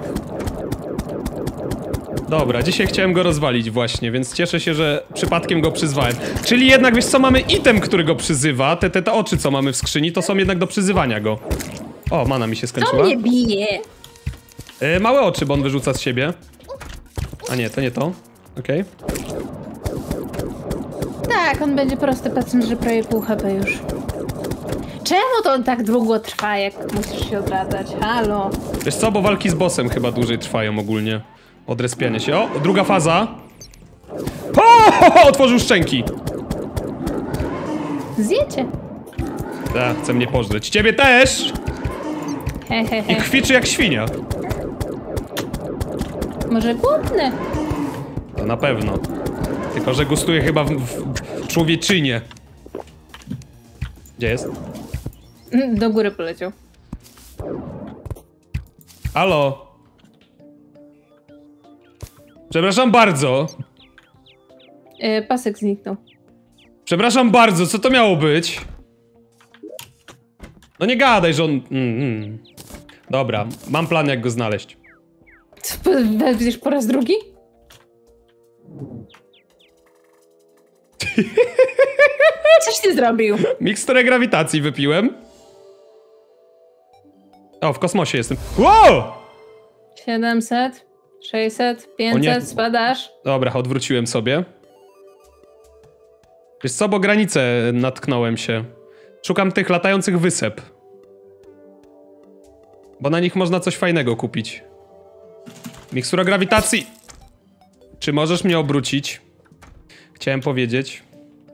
Dobra, dzisiaj chciałem go rozwalić właśnie, więc cieszę się, że przypadkiem go przyzwałem. Czyli jednak, wiesz co, mamy item, który go przyzywa. Te oczy, co mamy w skrzyni, to są jednak do przyzywania go. O, mana mi się skończyła. To mnie bije. Małe oczy, bo on wyrzuca z siebie. A nie, to nie to. Okej. Tak, on będzie prosty pacjent, że prawie pół HP już. Czemu to on tak długo trwa, jak musisz się odradzać? Halo? Wiesz co, bo walki z bossem chyba dłużej trwają ogólnie. Odrespianie się. O, druga faza. O, otworzył szczęki. Zjecie. Tak, chce mnie pożreć. Ciebie też! I kwiczy jak świnia. Może głodny? To na pewno. Tylko, że gustuje chyba w człowieczynie. Gdzie jest? Do góry poleciał. Halo? Przepraszam bardzo. Pasek zniknął. Przepraszam bardzo, co to miało być? No nie gadaj, że on... Dobra, mam plan, jak go znaleźć. Widzisz po raz drugi? Coś ty zrobił? Miksturę grawitacji wypiłem. O, w kosmosie jestem. Wow! 700, 600, O nie. 500, spadasz. Dobra, odwróciłem sobie. Wiesz co, bo granicę natknąłem się. Szukam tych latających wysep. Bo na nich można coś fajnego kupić. Mikstura grawitacji. Czy możesz mnie obrócić? Chciałem powiedzieć.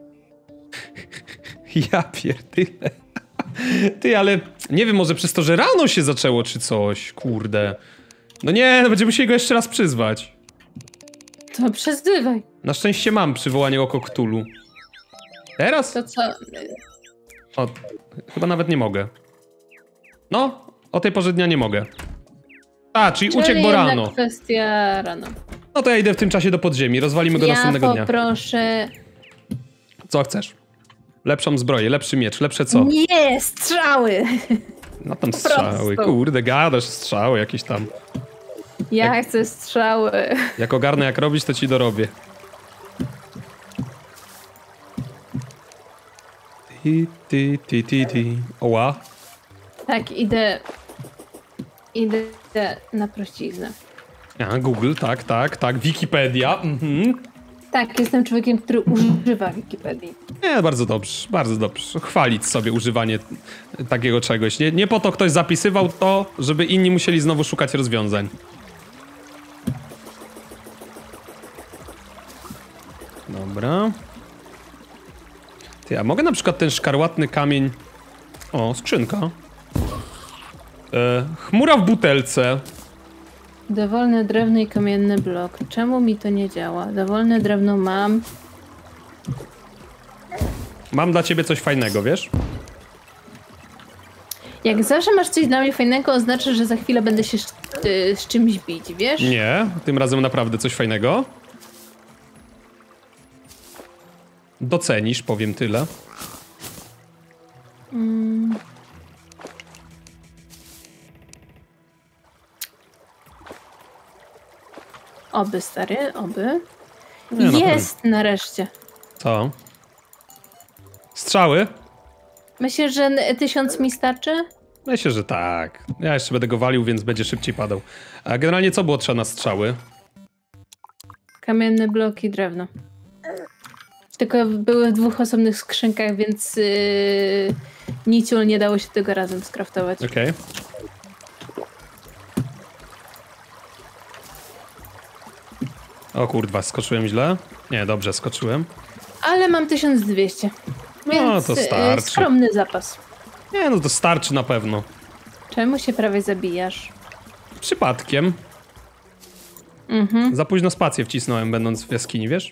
Ja pierdolę. Ty, ale nie wiem, może przez to, że rano się zaczęło, czy coś. Kurde. No nie, no będziemy musieli go jeszcze raz przyzwać. To przyzywaj. Na szczęście mam przywołanie oko Cthulhu. Teraz? To co? O, chyba nawet nie mogę. No, o tej porze dnia nie mogę. A, czyli uciekł, bo jednak rano. Kwestia rano. No to ja idę w tym czasie do podziemi, rozwalimy go następnego dnia. Ja poproszę... Co chcesz? Lepszą zbroję, lepszy miecz, lepsze co? Nie, strzały! No tam strzały, prostu. kurde, gadasz, strzały jakieś tam. Ja chcę strzały. Jak ogarnę jak robić, to ci dorobię. Ti. Oła. Tak, idę na prościznę. A, Google, tak, Wikipedia. Tak, jestem człowiekiem, który używa Wikipedii. Nie, bardzo dobrze, bardzo dobrze. Chwalić sobie używanie takiego czegoś. Nie po to ktoś zapisywał to, żeby inni musieli znowu szukać rozwiązań. Dobra. Ty, a mogę na przykład ten szkarłatny kamień... O, skrzynka. Chmura w butelce. Dowolne drewno i kamienny blok. Czemu mi to nie działa? Dowolne drewno mam. Mam dla ciebie coś fajnego, wiesz? Jak zawsze masz coś dla mnie fajnego, oznacza, że za chwilę będę się z czymś bić, wiesz? Nie, tym razem naprawdę coś fajnego. Docenisz, powiem tyle. Oby, stary, oby. Nie, no Jest nareszcie. Co? Strzały? Myślisz, że 1000 mi starczy? Myślę, że tak. Ja jeszcze będę go walił, więc będzie szybciej padał. A generalnie co było trzeba na strzały? Kamienne bloki, drewno. Tylko były w 2 osobnych skrzynkach, więc niciul nie dało się tego razem skraftować. Okej. O kurwa, skoczyłem źle? Nie, dobrze, skoczyłem. Ale mam 1200. Więc No, to starczy. skromny zapas. Nie, no to starczy na pewno. Czemu się prawie zabijasz? Przypadkiem. Za późno spację wcisnąłem, będąc w jaskini, wiesz?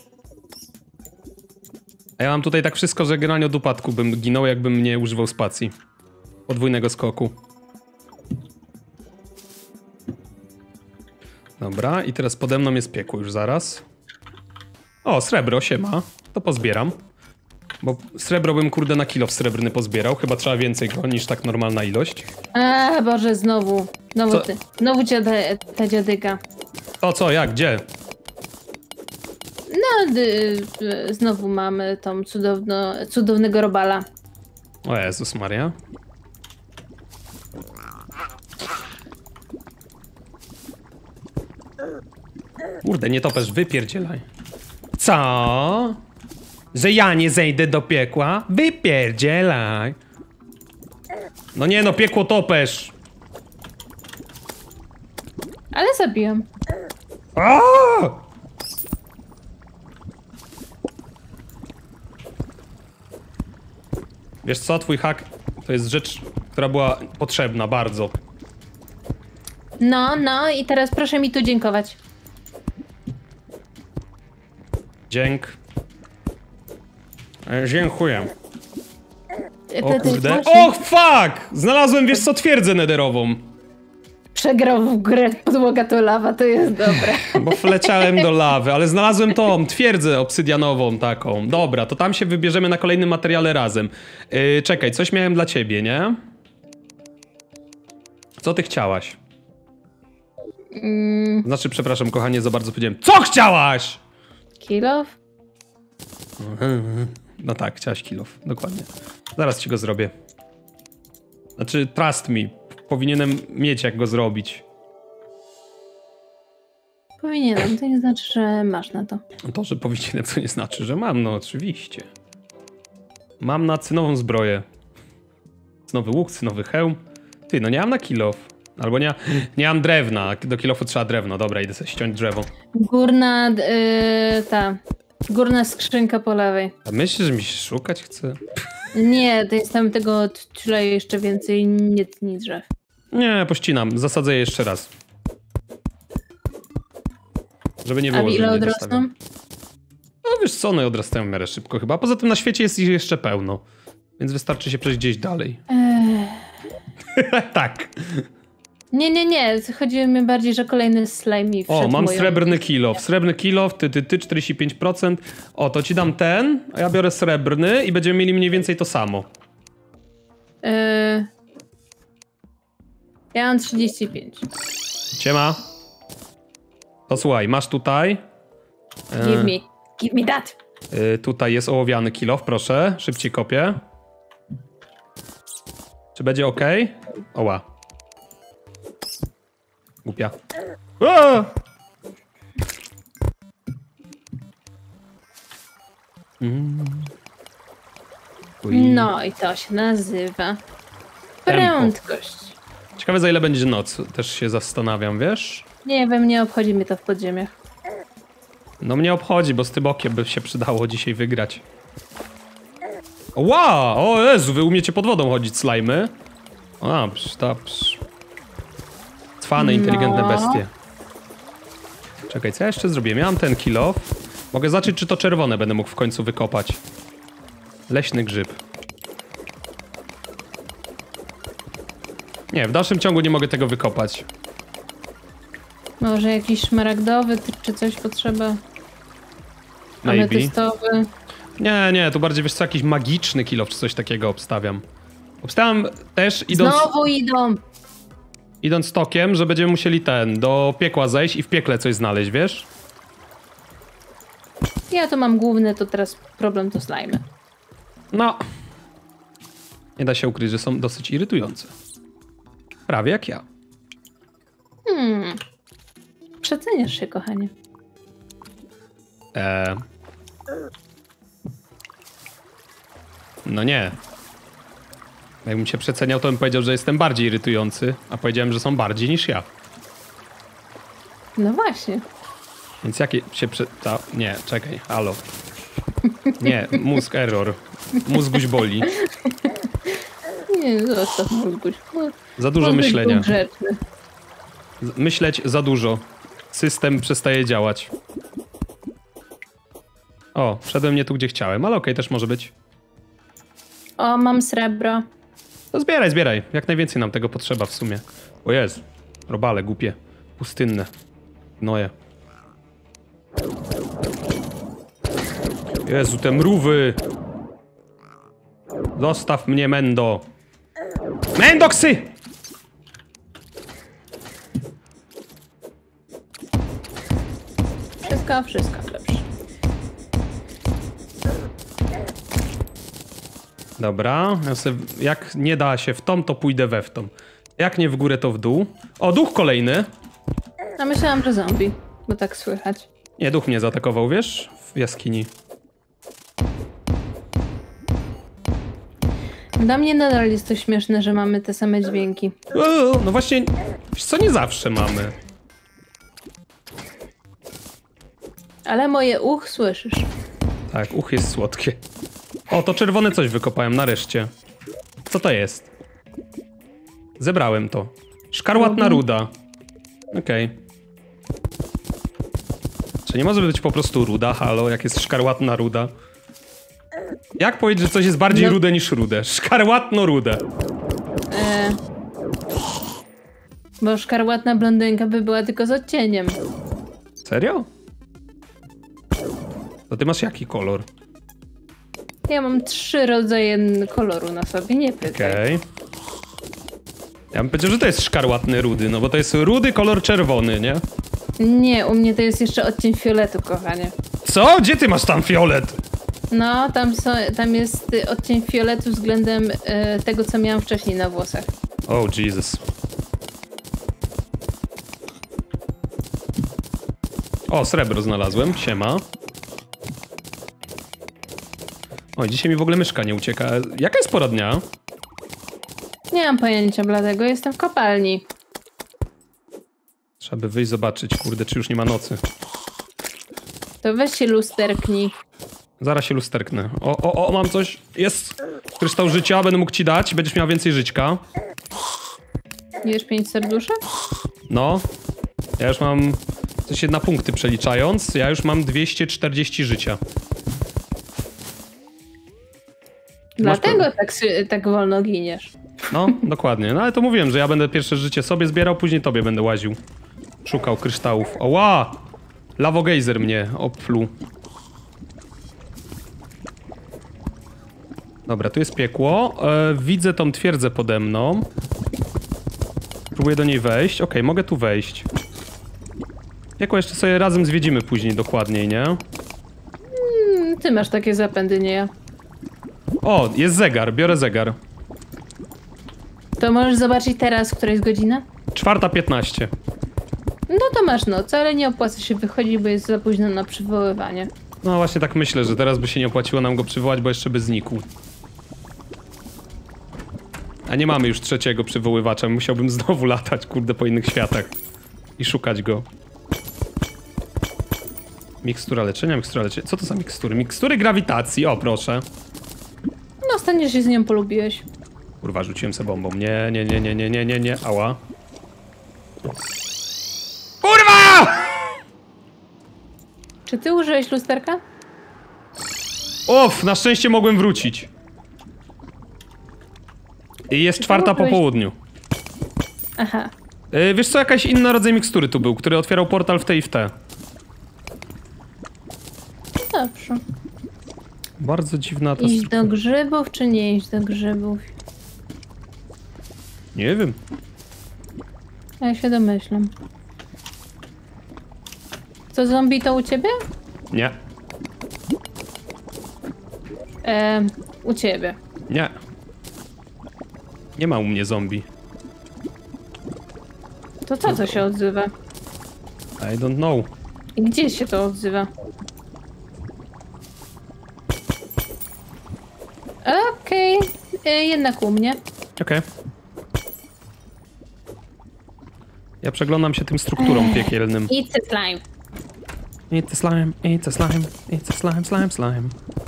A ja mam tutaj tak wszystko, że generalnie od upadku bym ginął, jakbym nie używał spacji. Podwójnego skoku. Dobra, i teraz pode mną jest piekło już zaraz. O, srebro się ma. To pozbieram. Bo srebro bym kurde na kilo w srebrny pozbierał. Chyba trzeba więcej go niż tak normalna ilość. A Boże, znowu. Znowu Co? ty. Znowu cię ta dziadyga. To co, jak, gdzie? No, znowu mamy tą cudownego robala. O Jezus Maria. Kurde, nie topesz, wypierdzielaj. Co? Że ja nie zejdę do piekła? Wypierdzielaj. No nie no, piekło topesz. Ale zabiłam. Aaaa! Wiesz co, twój hak to jest rzecz, która była potrzebna bardzo. No i teraz proszę mi tu dziękować. Dziękuję. O Ty kurde. właśnie Och, fuck! Znalazłem, wiesz co, twierdzę nederową. przegrał w grę podłoga to lawa, to jest dobre. Bo wleciałem do lawy, ale znalazłem tą twierdzę obsydianową taką. Dobra, to tam się wybierzemy na kolejnym materiale razem. Czekaj, coś miałem dla ciebie, nie? Co ty chciałaś? Znaczy, przepraszam, kochanie, za bardzo powiedziałem. Co chciałaś? Kill off? No tak, chciałaś kilof, dokładnie. Zaraz ci go zrobię. Znaczy, trust me, powinienem mieć jak go zrobić. Powinienem, to nie znaczy, że masz na to. To, że powinienem, to nie znaczy, że mam, no oczywiście. Mam na cynową zbroję. Cynowy łuk, cynowy hełm. Ty, no nie mam na kilof. Albo nie mam drewna, do kilofu trzeba drewno. Dobra, idę sobie ściąć drzewo. Górna skrzynka po lewej. A myślisz, że mi się szukać chce? Nie, to jest tam tego tyle jeszcze więcej, nie tnij drzew. Nie, pościnam, zasadzę je jeszcze raz. Żeby nie A było, ile że nie odrosną? dostawiam. No wiesz co, one odrastają w miarę szybko chyba. Poza tym na świecie jest ich jeszcze pełno. Więc wystarczy się przejść gdzieś dalej. Tak. Nie. Chodzi mi bardziej, że kolejny slime wszedł. O, mam moją... srebrny kilof. Srebrny kilof, ty, 45%. O, to ci dam ten, a ja biorę srebrny i będziemy mieli mniej więcej to samo. Ja mam 35. Siema. To słuchaj, masz tutaj. Give me that. Tutaj jest ołowiany kilof, proszę. Szybciej kopię. Czy będzie ok? Oła. Głupia. Aaa! No i to się nazywa prędkość. Ciekawe, za ile będzie noc. Też się zastanawiam, wiesz? Nie wiem, nie obchodzi mnie to w podziemiach. No mnie obchodzi, bo z Tybokiem by się przydało dzisiaj wygrać. Wow! O Jezu, wy umiecie pod wodą chodzić, slajmy. O, dobrze. Cwane, inteligentne bestie. Czekaj, co ja jeszcze zrobiłem? Miałem ten kilof. Mogę zobaczyć, czy to czerwone będę mógł w końcu wykopać. Leśny grzyb. Nie, w dalszym ciągu nie mogę tego wykopać. Może jakiś szmaragdowy czy coś potrzeba? Maybe. Ametystowy. Nie, tu bardziej wiesz co, jakiś magiczny kilof czy coś takiego obstawiam. Obstawiam też Znowu idą! idąc tokiem, że będziemy musieli do piekła zejść i w piekle coś znaleźć, wiesz? Ja to mam główny, to teraz problem to slajmy. No. Nie da się ukryć, że są dosyć irytujące. Prawie jak ja. Przeceniasz się, kochanie. No nie. Jakbym się przeceniał, to bym powiedział, że jestem bardziej irytujący, a powiedziałem, że są bardziej niż ja. No właśnie. Więc jakie się Nie, czekaj, halo. Nie, mózg error. Mózguś boli. Nie, zostaw mózguś. Za dużo myślenia. Grzeczny. Myśleć za dużo. System przestaje działać. O, wszedłem nie tu, gdzie chciałem, ale okej, też może być. O, mam srebro. To zbieraj. Jak najwięcej nam tego potrzeba w sumie. O Jezu. Robale, głupie. Pustynne. Gnoje. Jezu, te mrówy. Zostaw mnie, Mendo. Mendoksy! Wszystko dobrze. Dobra, jak nie da się w tą, to pójdę we w tą. Jak nie w górę, to w dół. O, duch kolejny. A myślałam, że zombie, bo tak słychać. Nie, duch mnie zaatakował, wiesz? W jaskini. Dla mnie nadal jest to śmieszne, że mamy te same dźwięki. No właśnie, wiesz co, nie zawsze mamy. Ale moje słyszysz. Tak, jest słodkie. O, to czerwone coś wykopałem, nareszcie. Co to jest? Zebrałem to. Szkarłatna ruda. Okej. Czy nie może być po prostu ruda? Halo, jak jest szkarłatna ruda? Jak powiedzieć, że coś jest bardziej rude niż rude? Szkarłatno-rude. Bo szkarłatna blondynka by była tylko z odcieniem. Serio? To ty masz jaki kolor? Ja mam 3 rodzaje koloru na sobie, nie pytaj. Okej. Ja bym powiedział, że to jest szkarłatny rudy, no bo to jest rudy kolor czerwony, nie? Nie, u mnie to jest jeszcze odcień fioletu, kochanie. Co? Gdzie ty masz tam fiolet? No, tam jest odcień fioletu względem tego, co miałam wcześniej na włosach. Oh, Jesus. O, srebro znalazłem. Siema. O, dzisiaj mi w ogóle myszka nie ucieka. Jaka jest pora dnia? Nie mam pojęcia, dlatego jestem w kopalni. Trzeba by wyjść zobaczyć, kurde, czy już nie ma nocy. To weź się lusterknij. Zaraz się lusterknę. O, mam coś. Jest kryształ życia, będę mógł ci dać. Będziesz miał więcej żyćka. Wiesz 5 serduszek? No. Ja już mam... To się na punkty przeliczając. Ja już mam 240 życia. Dlatego tak wolno giniesz. No, dokładnie. No ale to mówiłem, że ja będę pierwsze życie sobie zbierał, później tobie będę łaził. Szukał kryształów. Oła! Lawogejzer mnie opluł. Dobra, tu jest piekło. Widzę tą twierdzę pode mną. Próbuję do niej wejść. Okej, mogę tu wejść. Piekło jeszcze sobie razem zwiedzimy później dokładniej, nie? Ty masz takie zapędy, nie ja. O, jest zegar. Biorę zegar. To możesz zobaczyć teraz, która jest godzina? 4:15. No to masz noc, ale nie opłaca się wychodzić, bo jest za późno na przywoływanie. No właśnie tak myślę, że teraz by się nie opłaciło nam go przywołać, bo jeszcze by znikł. A nie mamy już trzeciego przywoływacza, musiałbym znowu latać, kurde, po innych światach. I szukać go. Mikstura leczenia. Co to za mikstury? Mikstury grawitacji, o proszę. No, staniesz się z nią polubiłeś. Kurwa, rzuciłem se bombą. Nie. Ała. Kurwa! Czy ty użyłeś lusterka? Na szczęście mogłem wrócić. I jest 4:00 po południu. Aha. Wiesz co, jakaś inna rodzaj mikstury tu był, który otwierał portal w te i w te. Dobrze. Bardzo dziwna ta Iść struktura. do grzybów, czy nie iść do grzybów? Nie wiem. Ja się domyślam. Co, zombie to u ciebie? Nie. U ciebie. Nie. Nie ma u mnie zombie. To co się odzywa? I don't know. I gdzie się to odzywa? Okej. Jednak u mnie. Okej. Ja przeglądam się tym strukturom piekielnym. Eat the slime. Eat the slime, eat the slime, eat the slime, slime, slime.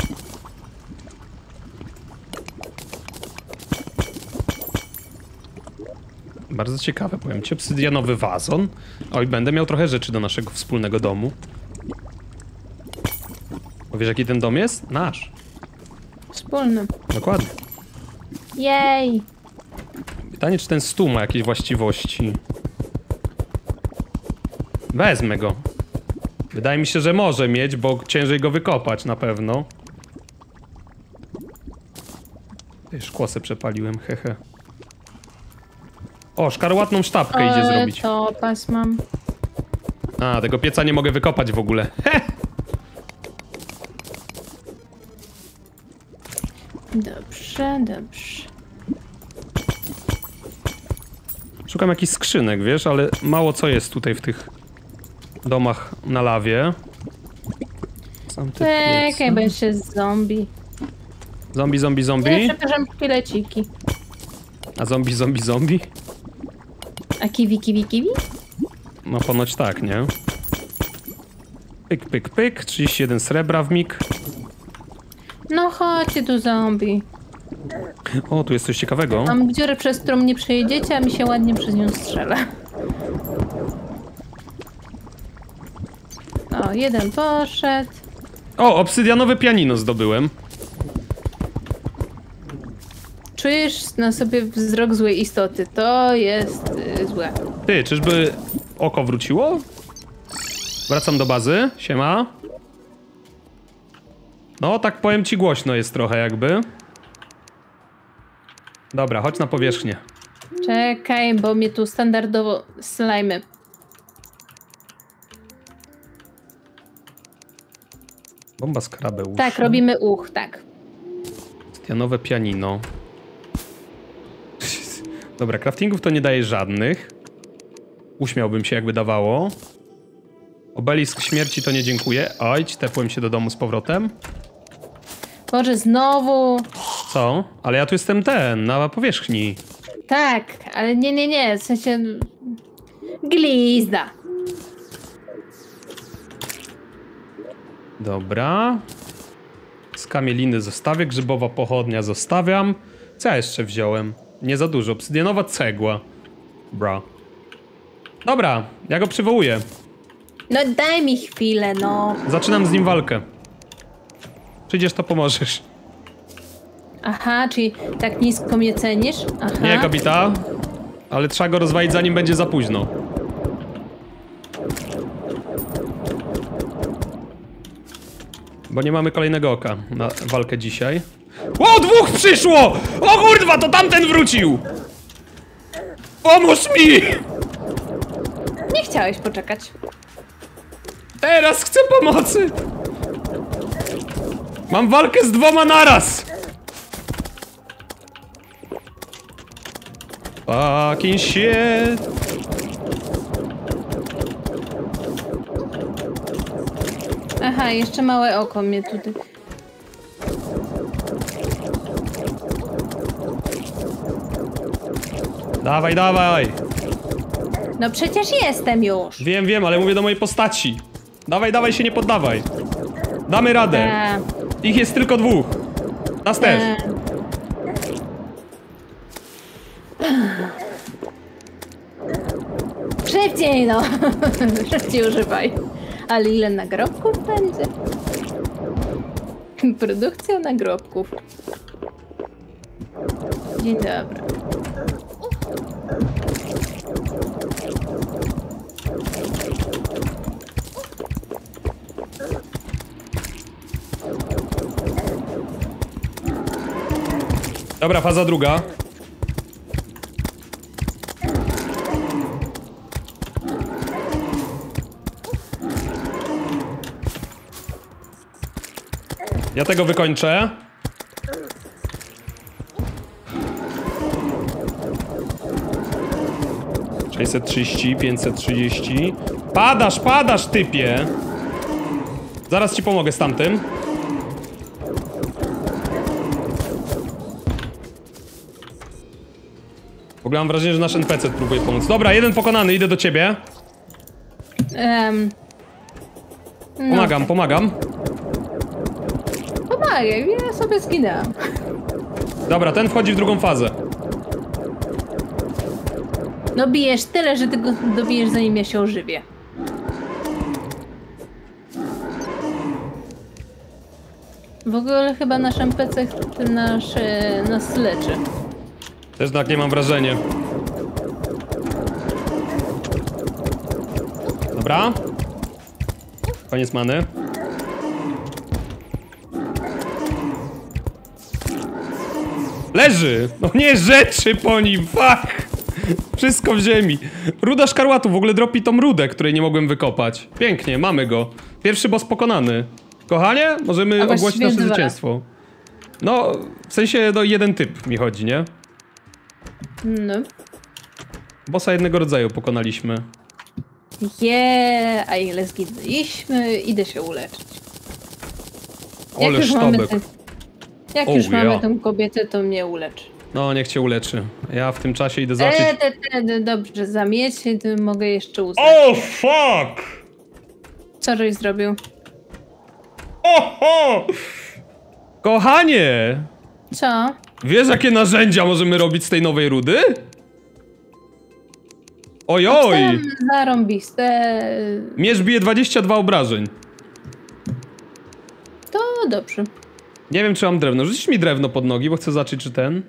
Bardzo ciekawe, powiem ci. Obsydianowy wazon. Oj, będę miał trochę rzeczy do naszego wspólnego domu. Bo wiesz, jaki ten dom jest? Nasz. Wspólny. Dokładnie. Jej! Pytanie, czy ten stół ma jakieś właściwości. Wezmę go. Wydaje mi się, że może mieć, bo ciężej go wykopać na pewno. Szkło se przepaliłem, hehe. O, szkarłatną sztabkę idzie zrobić. To pas mam. A, tego pieca nie mogę wykopać w ogóle. He! Dobrze, dobrze. Szukam jakichś skrzynek, wiesz, ale mało co jest tutaj w tych domach na lawie. Sam te Czekaj, piece. bo jeszcze z zombie. Zombie, zombie, Nie, zombie. przepraszam, szkieleciki. A zombie, zombie, zombie? A kiwi, kiwi, kiwi? No ponoć tak, nie? Pyk, pyk, pyk. 31 srebra w mig. No chodźcie tu zombie. O, tu jest coś ciekawego. Mam dziurę, przez którą nie przejedziecie, a mi się ładnie przez nią strzela. O, jeden poszedł. O, obsydianowe pianino zdobyłem. Czujesz na sobie wzrok złej istoty. To jest złe. Ty, czyżby oko wróciło? Wracam do bazy. Siema. No, tak powiem ci, głośno jest trochę jakby. Dobra, chodź na powierzchnię. Czekaj, bo mnie tu standardowo slajmy. Bomba skarabeuszy. Tak, robimy tak. Obsydianowe pianino. Dobra, craftingów to nie daje żadnych. Uśmiałbym się, jakby dawało. Obelisk śmierci to nie dziękuję. Oj, tepłem się do domu z powrotem. Boże, znowu. Co? Ale ja tu jestem na powierzchni. Tak, ale nie, w sensie... Glizda. Dobra. Z kamieliny zostawię, grzybowa pochodnia zostawiam. Co ja jeszcze wziąłem? Nie za dużo. Obsydianowa cegła. Bra. Dobra, ja go przywołuję. No daj mi chwilę, no. Zaczynam z nim walkę. Przyjdziesz, to pomożesz. Aha, czyli tak nisko mnie cenisz? Aha. Nie, Kabita. Ale trzeba go rozwalić, zanim będzie za późno. Bo nie mamy kolejnego oka na walkę dzisiaj. O, dwóch przyszło! O kurwa, to tamten wrócił! Pomóż mi! Nie chciałeś poczekać. Teraz chcę pomocy! Mam walkę z dwoma naraz! Fucking shit! Aha, jeszcze małe oko mnie tutaj. Dawaj, dawaj! No przecież jestem już. Wiem, ale mówię do mojej postaci. Dawaj, dawaj, się nie poddawaj. Damy radę. Ich jest tylko dwóch. Nas też. Szybciej no. Szybciej używaj. Ale ile nagrobków będzie? Produkcja nagrobków. Dzień dobry. Dobra, faza druga. Ja tego wykończę. - 630, 530. Padasz, typie! Zaraz ci pomogę z tamtym. W ogóle mam wrażenie, że nasz NPC próbuje pomóc. Dobra, jeden pokonany, idę do ciebie. No, Pomagam. pomagaj, ja sobie zginęłam. Dobra, ten wchodzi w drugą fazę. No bijesz tyle, że ty go dobijesz, zanim ja się ożywię. W ogóle chyba nasz NPC nas leczy. Też takie mam wrażenie. Dobra. Koniec many. Leży! No nie rzeczy po nim, fuck! Wszystko w ziemi. Ruda szkarłatu, w ogóle dropi tą rudę, której nie mogłem wykopać. Pięknie, mamy go. Pierwszy boss pokonany. Kochanie, możemy ogłosić nasze zwycięstwo. No, w sensie, no jeden typ mi chodzi, nie? No. Bossa jednego rodzaju pokonaliśmy. A ile zginęliśmy, idę się uleczyć. Ole sztobek. Jak już mamy tę kobietę, to mnie uleczy. No, niech cię uleczy. Ja w tym czasie idę zobaczyć... Dobrze, zamieć, to mogę jeszcze uznać. Oh, fuck! Co żeś zrobił? Oho! Kochanie! Co? Wiesz, jakie narzędzia możemy robić z tej nowej rudy? Ojoj! Zarąbiste. Mierz bije 22 obrażeń. To dobrze. Nie wiem, czy mam drewno. Rzucisz mi drewno pod nogi, bo chcę zobaczyć, czy ten...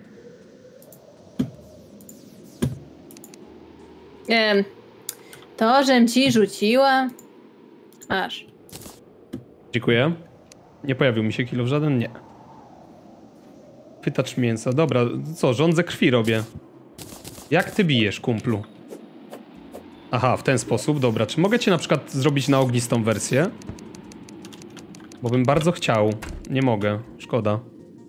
To, żem ci rzuciła. Masz. Dziękuję. Nie pojawił mi się kilo w żaden? Nie. Wytacz mięsa. Dobra, co? Żądzę krwi robię. Jak ty bijesz, kumplu? Aha, w ten sposób. Dobra, czy mogę cię na przykład zrobić na ognistą wersję? Bo bym bardzo chciał. Nie mogę. Szkoda.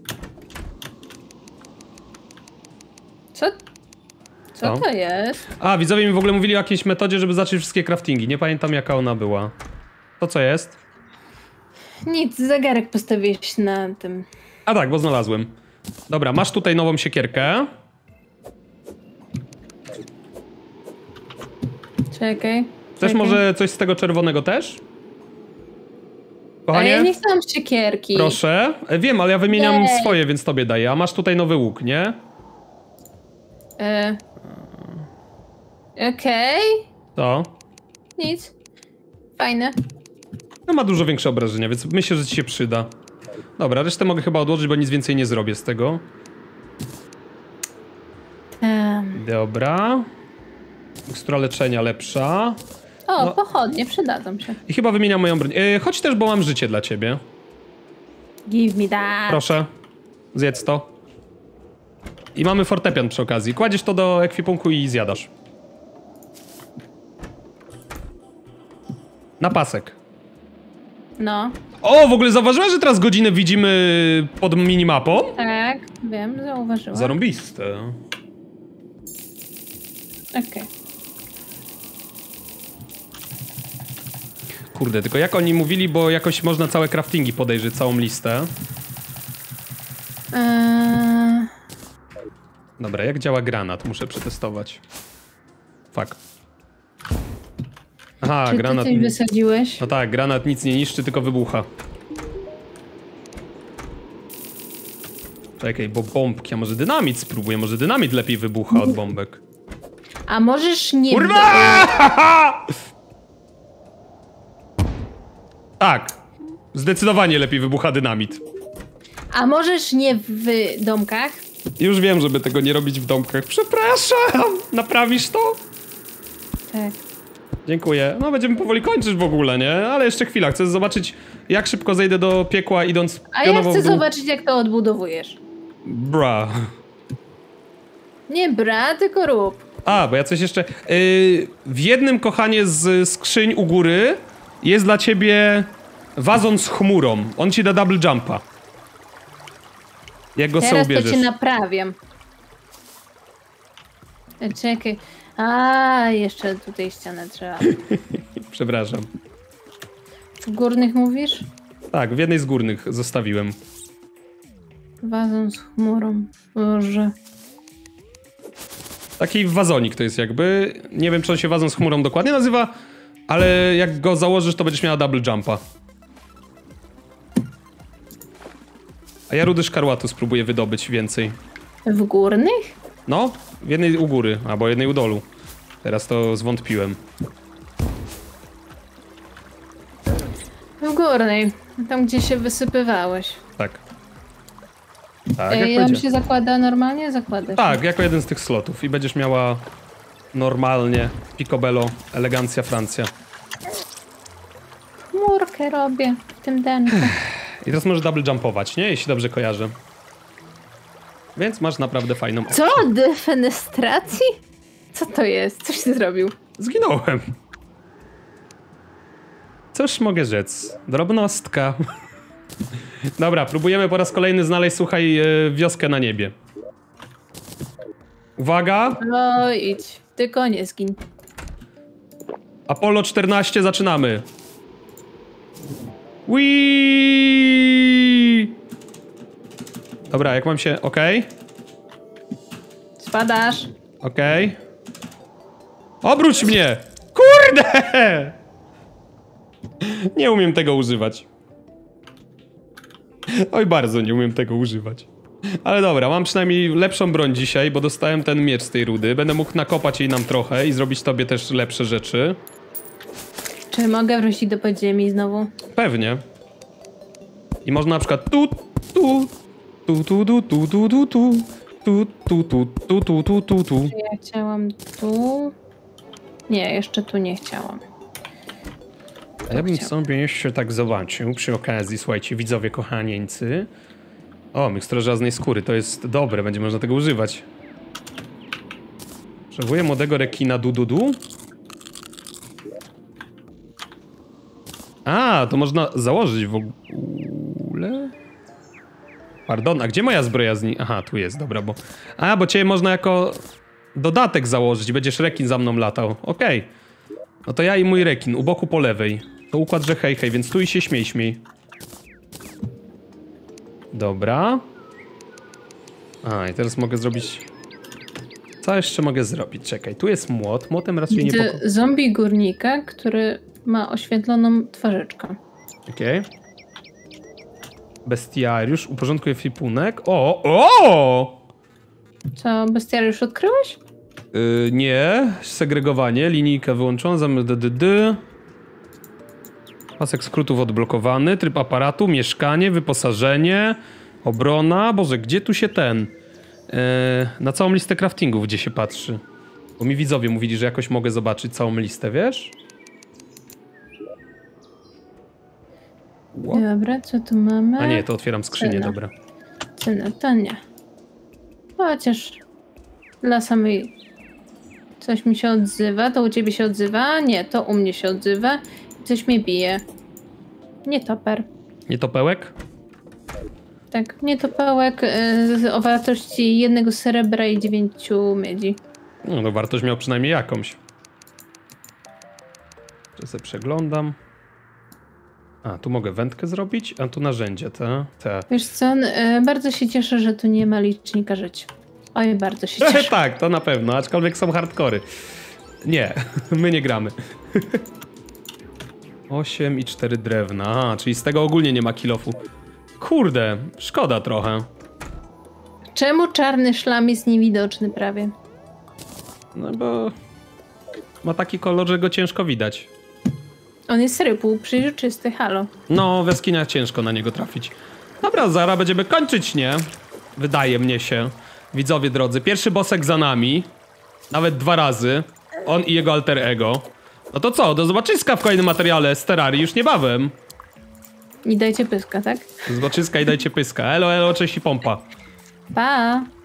Co to jest? A, widzowie mi w ogóle mówili o jakiejś metodzie, żeby zacząć wszystkie craftingi. Nie pamiętam, jaka ona była. To co jest? Nic, zegarek postawiłeś na tym. A tak, bo znalazłem. Dobra, masz tutaj nową siekierkę. Czekaj. Chcesz może coś z tego czerwonego też? Kochanie? Ale ja nie chcę siekierki. Proszę. Wiem, ale ja wymieniam swoje, więc tobie daję. A masz tutaj nowy łuk, nie? Okej. To. Nic. Fajne. No ma dużo większe obrażenia, więc myślę, że ci się przyda. Dobra, resztę mogę chyba odłożyć, bo nic więcej nie zrobię z tego. Dobra. Mikstura leczenia lepsza. O, no. Pochodnie, przydadzą się. I chyba wymieniam moją broń. Chodź też, bo mam życie dla ciebie. Give me that. Proszę. Zjedz to. I mamy fortepian przy okazji. Kładziesz to do ekwipunku i zjadasz. Na pasek. No. O, w ogóle zauważyłaś, że teraz godzinę widzimy pod minimapą? Tak, wiem, zauważyłam. Zarąbiste. Okej. Kurde, tylko jak oni mówili, bo jakoś można całe craftingi podejrzeć, całą listę. Dobra, jak działa granat? Muszę przetestować. Fuck. Aha, Czy granat... ty coś wysadziłeś? No tak, granat nic nie niszczy, tylko wybucha. Czekaj, bo bombki, a może dynamit spróbuję? Może dynamit lepiej wybucha od bombek. A możesz nie... Kurwa! Tak. Zdecydowanie lepiej wybucha dynamit. A możesz nie w domkach? Już wiem, żeby tego nie robić w domkach. Przepraszam! Naprawisz to? Tak. Dziękuję. No będziemy powoli kończyć w ogóle, nie? Ale jeszcze chwila. Chcę zobaczyć, jak szybko zejdę do piekła, idąc A ja pionowo chcę w dół. zobaczyć, jak to odbudowujesz. Bra. Nie bra, tylko rób. A, bo ja coś jeszcze... w jednym, kochanie, z skrzyń u góry jest dla ciebie wazon z chmurą. On ci da double jumpa. Jak go sobie Teraz to ubierzesz. cię naprawiam. Czekaj. A, jeszcze tutaj ścianę trzeba. Przepraszam. W górnych mówisz? Tak, w jednej z górnych zostawiłem. Wazon z chmurą. Boże. Taki wazonik to jest jakby. Nie wiem, czy on się wazon z chmurą dokładnie nazywa, ale jak go założysz, to będziesz miała double jumpa. A ja rudy szkarłatu spróbuję wydobyć więcej. W górnych? No, w jednej u góry, albo jednej u dolu. Teraz to zwątpiłem. W górnej. Tam, gdzie się wysypywałeś. Tak. Tak, jak Ją powiedziałem. się zakłada normalnie? Zakłada się. Tak, jako jeden z tych slotów. I będziesz miała normalnie picobello, elegancja Francja. Chmurkę robię w tym denku. I teraz możesz double jumpować, nie? Jeśli dobrze kojarzę. Więc masz naprawdę fajną opcję. Co? Defenestracji? Co to jest? Coś ty zrobił? Zginąłem. Cóż mogę rzec? Drobnostka. Dobra, próbujemy po raz kolejny znaleźć, słuchaj, wioskę na niebie. Uwaga! No idź. Tylko nie zgin. Apollo 14, zaczynamy. Wii! Dobra, jak mam się... Okej. Spadasz. Okej. Obróć mnie! Kurde! Nie umiem tego używać. Oj, bardzo nie umiem tego używać. Ale dobra, mam przynajmniej lepszą broń dzisiaj, bo dostałem ten miecz z tej rudy. Będę mógł nakopać jej nam trochę i zrobić tobie też lepsze rzeczy. Czy mogę wrócić do podziemi znowu? Pewnie. I można na przykład tu, tu, tu, tu, tu, tu, tu, tu, tu, tu, tu, tu, tu, tu, tu, tu, tu. Czy ja chciałam tu? Nie, jeszcze tu nie chciałam. A ja bym sobie jeszcze tak zobaczył przy okazji, słuchajcie, widzowie kochanieńcy. O, mikstura żelaznej skóry, to jest dobre, będzie można tego używać. Potrzebuję młodego rekina du. A, to można założyć w ogóle? Pardon, a gdzie moja zbroja Aha, tu jest, dobra, bo... A, bo cię można jako dodatek założyć, będziesz rekin za mną latał. Okej. No to ja i mój rekin, u boku po lewej. To układ, że hej, więc tu i się śmiej. Dobra. A, i teraz mogę zrobić... Co jeszcze mogę zrobić? Czekaj, tu jest młot. Młotem raczej nie Widzę zombie górnika, który ma oświetloną twarzyczkę. Okej. Bestiariusz, uporządkuje flipunek. O! Co, bestiariusz odkryłeś? Nie. Segregowanie, linijka wyłączona, pasek skrótów odblokowany, tryb aparatu, mieszkanie, wyposażenie, obrona. Boże, gdzie tu się ten... na całą listę craftingów, gdzie się patrzy. Bo mi widzowie mówili, że jakoś mogę zobaczyć całą listę, wiesz? What? Dobra, co tu mamy? A nie, to otwieram skrzynię, Cena. dobra. Cena, to nie. Chociaż dla samej... Coś mi się odzywa, to u ciebie się odzywa? Nie, to u mnie się odzywa. Coś mnie bije. Nietoper. Nietopełek? Tak, nietopełek o wartości 1 srebra i 9 miedzi. No, wartość miał przynajmniej jakąś. To sobie przeglądam. A, tu mogę wędkę zrobić, a tu narzędzie, te. Wiesz co, bardzo się cieszę, że tu nie ma licznika żyć. Oj, bardzo się cieszę. Tak, to na pewno, aczkolwiek są hardkory. Nie, my nie gramy. 8 i 4 drewna, czyli z tego ogólnie nie ma kilofu. Kurde, szkoda trochę. Czemu czarny szlam jest niewidoczny prawie? No bo ma taki kolor, że go ciężko widać. On jest serio półprzejrzysty, halo. No, w jaskiniach ciężko na niego trafić. Dobra, zaraz będziemy kończyć, nie? Wydaje mnie się. Widzowie drodzy, pierwszy bossek za nami. Nawet 2 razy. On i jego alter ego. No to co, do zobaczyska w kolejnym materiale z Terrarii już niebawem. I dajcie pyska, tak? Do zobaczyska i dajcie pyska. Elo, elo, cześć i pompa. Pa!